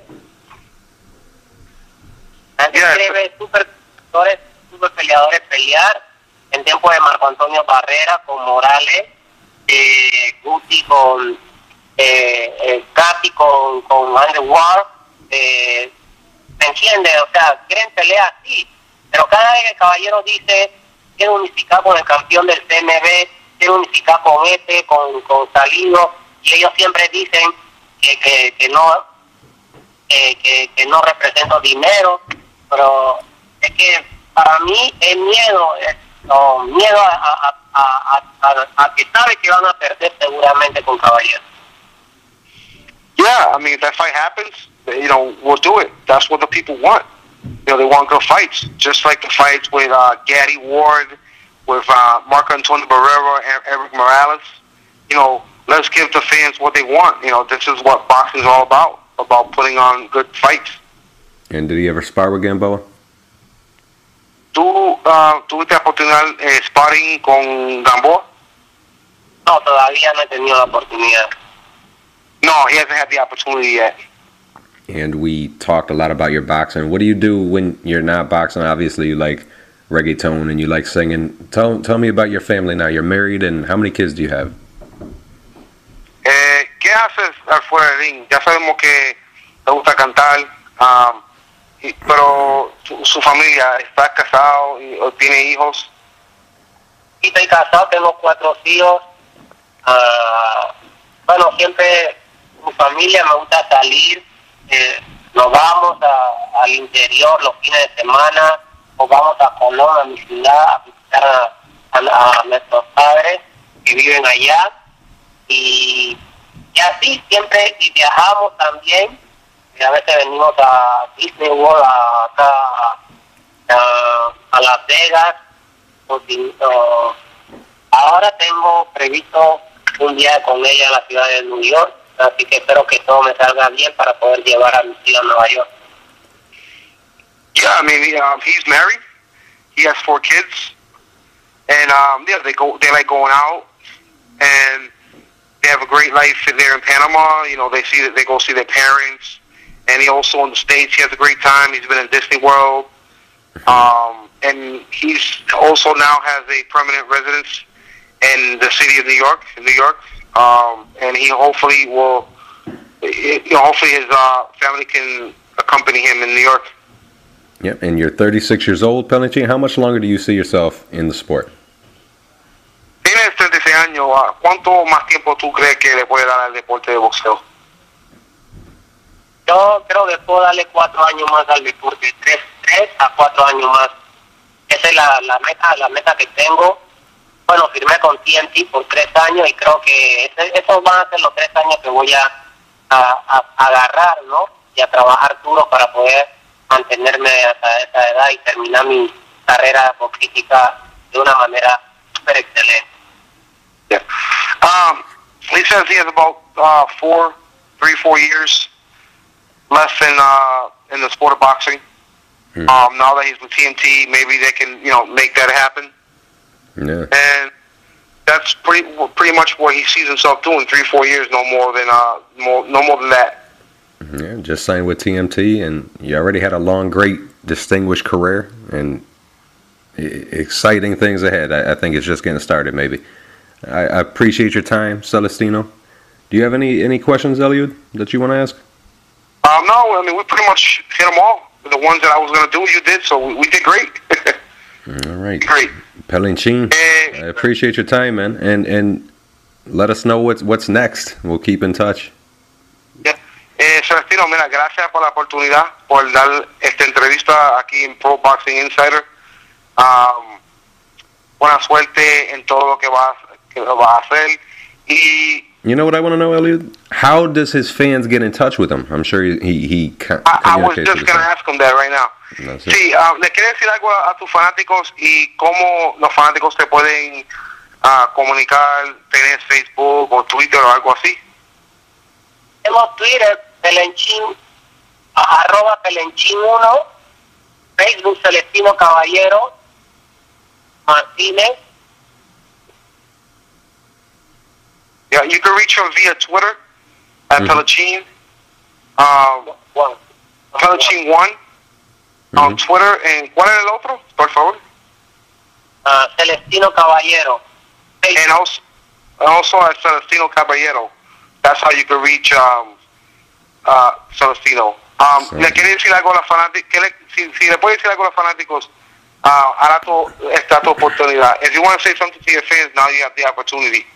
La gente Yeah, quiere ver super peleadores, super peleadores pelear en tiempo de Marco Antonio Barrera con Morales, eh, Guti con eh, eh, Cati con, con Andrew Ward, eh, ¿me entiendes? O sea, quieren pelear así, pero cada vez que el caballero dice quiero unificar con el campeón del C M B, quiero unificar con este, con, con Salido, y ellos siempre dicen que, que, que no eh, que, que no represento dinero, pero es que para mí es miedo, es no, miedo a, a, a, a, a, a que sabe que van a perder seguramente con Caballero. Yeah, I mean, if that fight happens, you know, we'll do it. That's what the people want. You know, they want good fights, just like the fights with uh, Gaddy Ward, with uh, Marco Antonio Barrera, and Eric Morales. You know, let's give the fans what they want. You know, this is what boxing is all about, about putting on good fights. And did he ever spar with Gamboa? ¿Tú uh, tuviste la oportunidad de eh, sparring con Gamboa? No, todavía no he tenido la oportunidad. No, he hasn't had the opportunity yet. And we talked a lot about your boxing. What do you do when you're not boxing? Obviously, you like reggaeton and you like singing. Tell tell me about your family now. You're married, and how many kids do you have? Eh, ¿Qué haces afuera del ring? Ya sabemos que te gusta cantar, um, y, pero su, su familia, ¿está casado y, o tiene hijos? Sí, estoy casado, tengo cuatro hijos. Uh, bueno, siempre mi familia me gusta salir. Eh, nos vamos a, al interior los fines de semana, nos vamos a Colón, a mi ciudad, a visitar a, a, a nuestros padres que viven allá, y, y así siempre, y viajamos también, y a veces venimos a Disney World, a, acá a, a, a Las Vegas. O, o, ahora tengo previsto un día con ella a la ciudad de New York, así que espero que todo me salga bien para poder llevar a mi hija a Nueva York. Yeah, I mean, he, um, he's married. He has four kids, and um, yeah, they go. They like going out, and they have a great life there in Panama. You know, they see that they go see their parents, and he also in the States. He has a great time. He's been in Disney World, um, and he's also now has a permanent residence in the city of New York, in New York. Um, and he hopefully will, you know, hopefully his uh, family can accompany him in New York. Yep, and you're thirty-six years old, Pellington. How much longer do you see yourself in the sport? Tienes treinta y seis años. ¿Cuánto más tiempo tú crees que le puede dar al deporte de boxeo? Yo creo que puedo darle cuatro años más al deporte, tres, tres a cuatro años más. Esa es la, la meta, la meta que tengo. Bueno, firmé con T N T por tres años y creo que ese, esos van a ser los tres años que voy a, a, a, a agarrar, ¿no? Y a trabajar duro para poder mantenerme hasta esa edad y terminar mi carrera boxística de una manera súper excelente. Yeah. Um, he says he has about uh, four, three, four years left in uh, in the sport of boxing. Hmm. Um, now that he's with T N T, maybe they can, you know, make that happen. Yeah. And that's pretty pretty much what he sees himself doing. Three, four years, no more than uh, more, no more than that. Yeah, just signed with T M T, and you already had a long, great, distinguished career, and exciting things ahead. I, I think it's just getting started. Maybe. I, I appreciate your time, Celestino. Do you have any any questions, Eliud, that you want to ask? Um, no, I mean we pretty much hit them all. The ones that I was going to do, you did, so we, we did great. All right. Great. Pellington, I appreciate your time, man, and and let us know what's what's next. We'll keep in touch. Yeah. Eh, Celestino, mira, gracias por la oportunidad, por dar esta entrevista aquí en Pro Boxing Insider. Um, buena suerte en todo lo que vas, que vas a hacer, Y You know what I want to know, Elliot? How does his fans get in touch with him? I'm sure he he, he co- I, I was communicates just with going to them. ask him that right now. That's it. Sí, ah, ¿le quieres decir algo a, a tus fanáticos y cómo los fanáticos te pueden ah, comunicar? ¿Tenés Facebook o Twitter o algo así? Tenemos Twitter, Pelenchín, arroba Pelenchín uno, Facebook Celestino Caballero Martínez. Yeah, you can reach him via Twitter at Mhm. Pelechin. Um, Bueno, Pelechin one on Mhm. Twitter. ¿Y cuál es el otro, por favor? ah, Celestino Caballero. And also, also at Celestino Caballero. That's how you can reach um, uh, Celestino. Um, Sí. ¿Le quiere decir algo a los fanáticos? Si, si le puede decir algo a los fanáticos, uh, ahora tu, está tu oportunidad. If you want to say something to your fans, now you have the opportunity.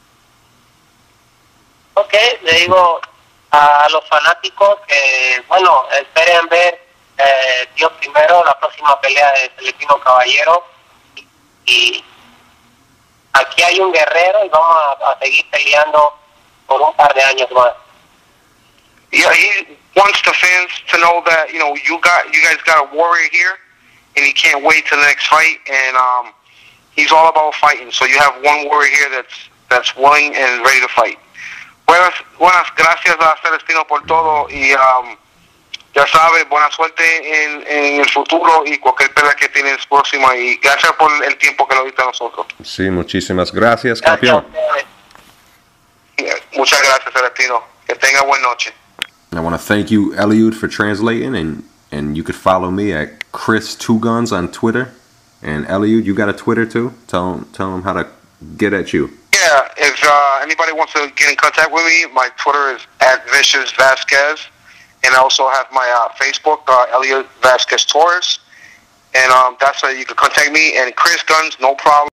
Ok, le digo a los fanáticos que, bueno, esperen ver eh, Dios primero, la próxima pelea de Celestino Caballero. Y, y aquí hay un guerrero y vamos a, a seguir peleando por un par de años más. Yeah, he wants the fans to know that, you know, you got you guys got a warrior here, and he can't wait to the next fight. And um, he's all about fighting. So you have one warrior here that's that's willing and ready to fight. Buenas, buenas gracias a Celestino por todo y um, ya sabes, buena suerte en, en el futuro y cualquier pelea que tienes próxima. Y gracias por el tiempo que lo diste a nosotros. Sí, muchísimas gracias, Gracias a campeón. ustedes. Muchas gracias, Celestino. Que tenga buena noche. I want to thank you, Eliud, for translating, and, and you could follow me at Chris Two Guns on Twitter. And Eliud, you got a Twitter too? Tell them, tell them how to get at you. Yeah, if uh, anybody wants to get in contact with me, my Twitter is at Vicious Vasquez. And I also have my uh, Facebook, uh, Elliot Vasquez Torres. And um, that's how you can contact me. And Chris Guns, no problem.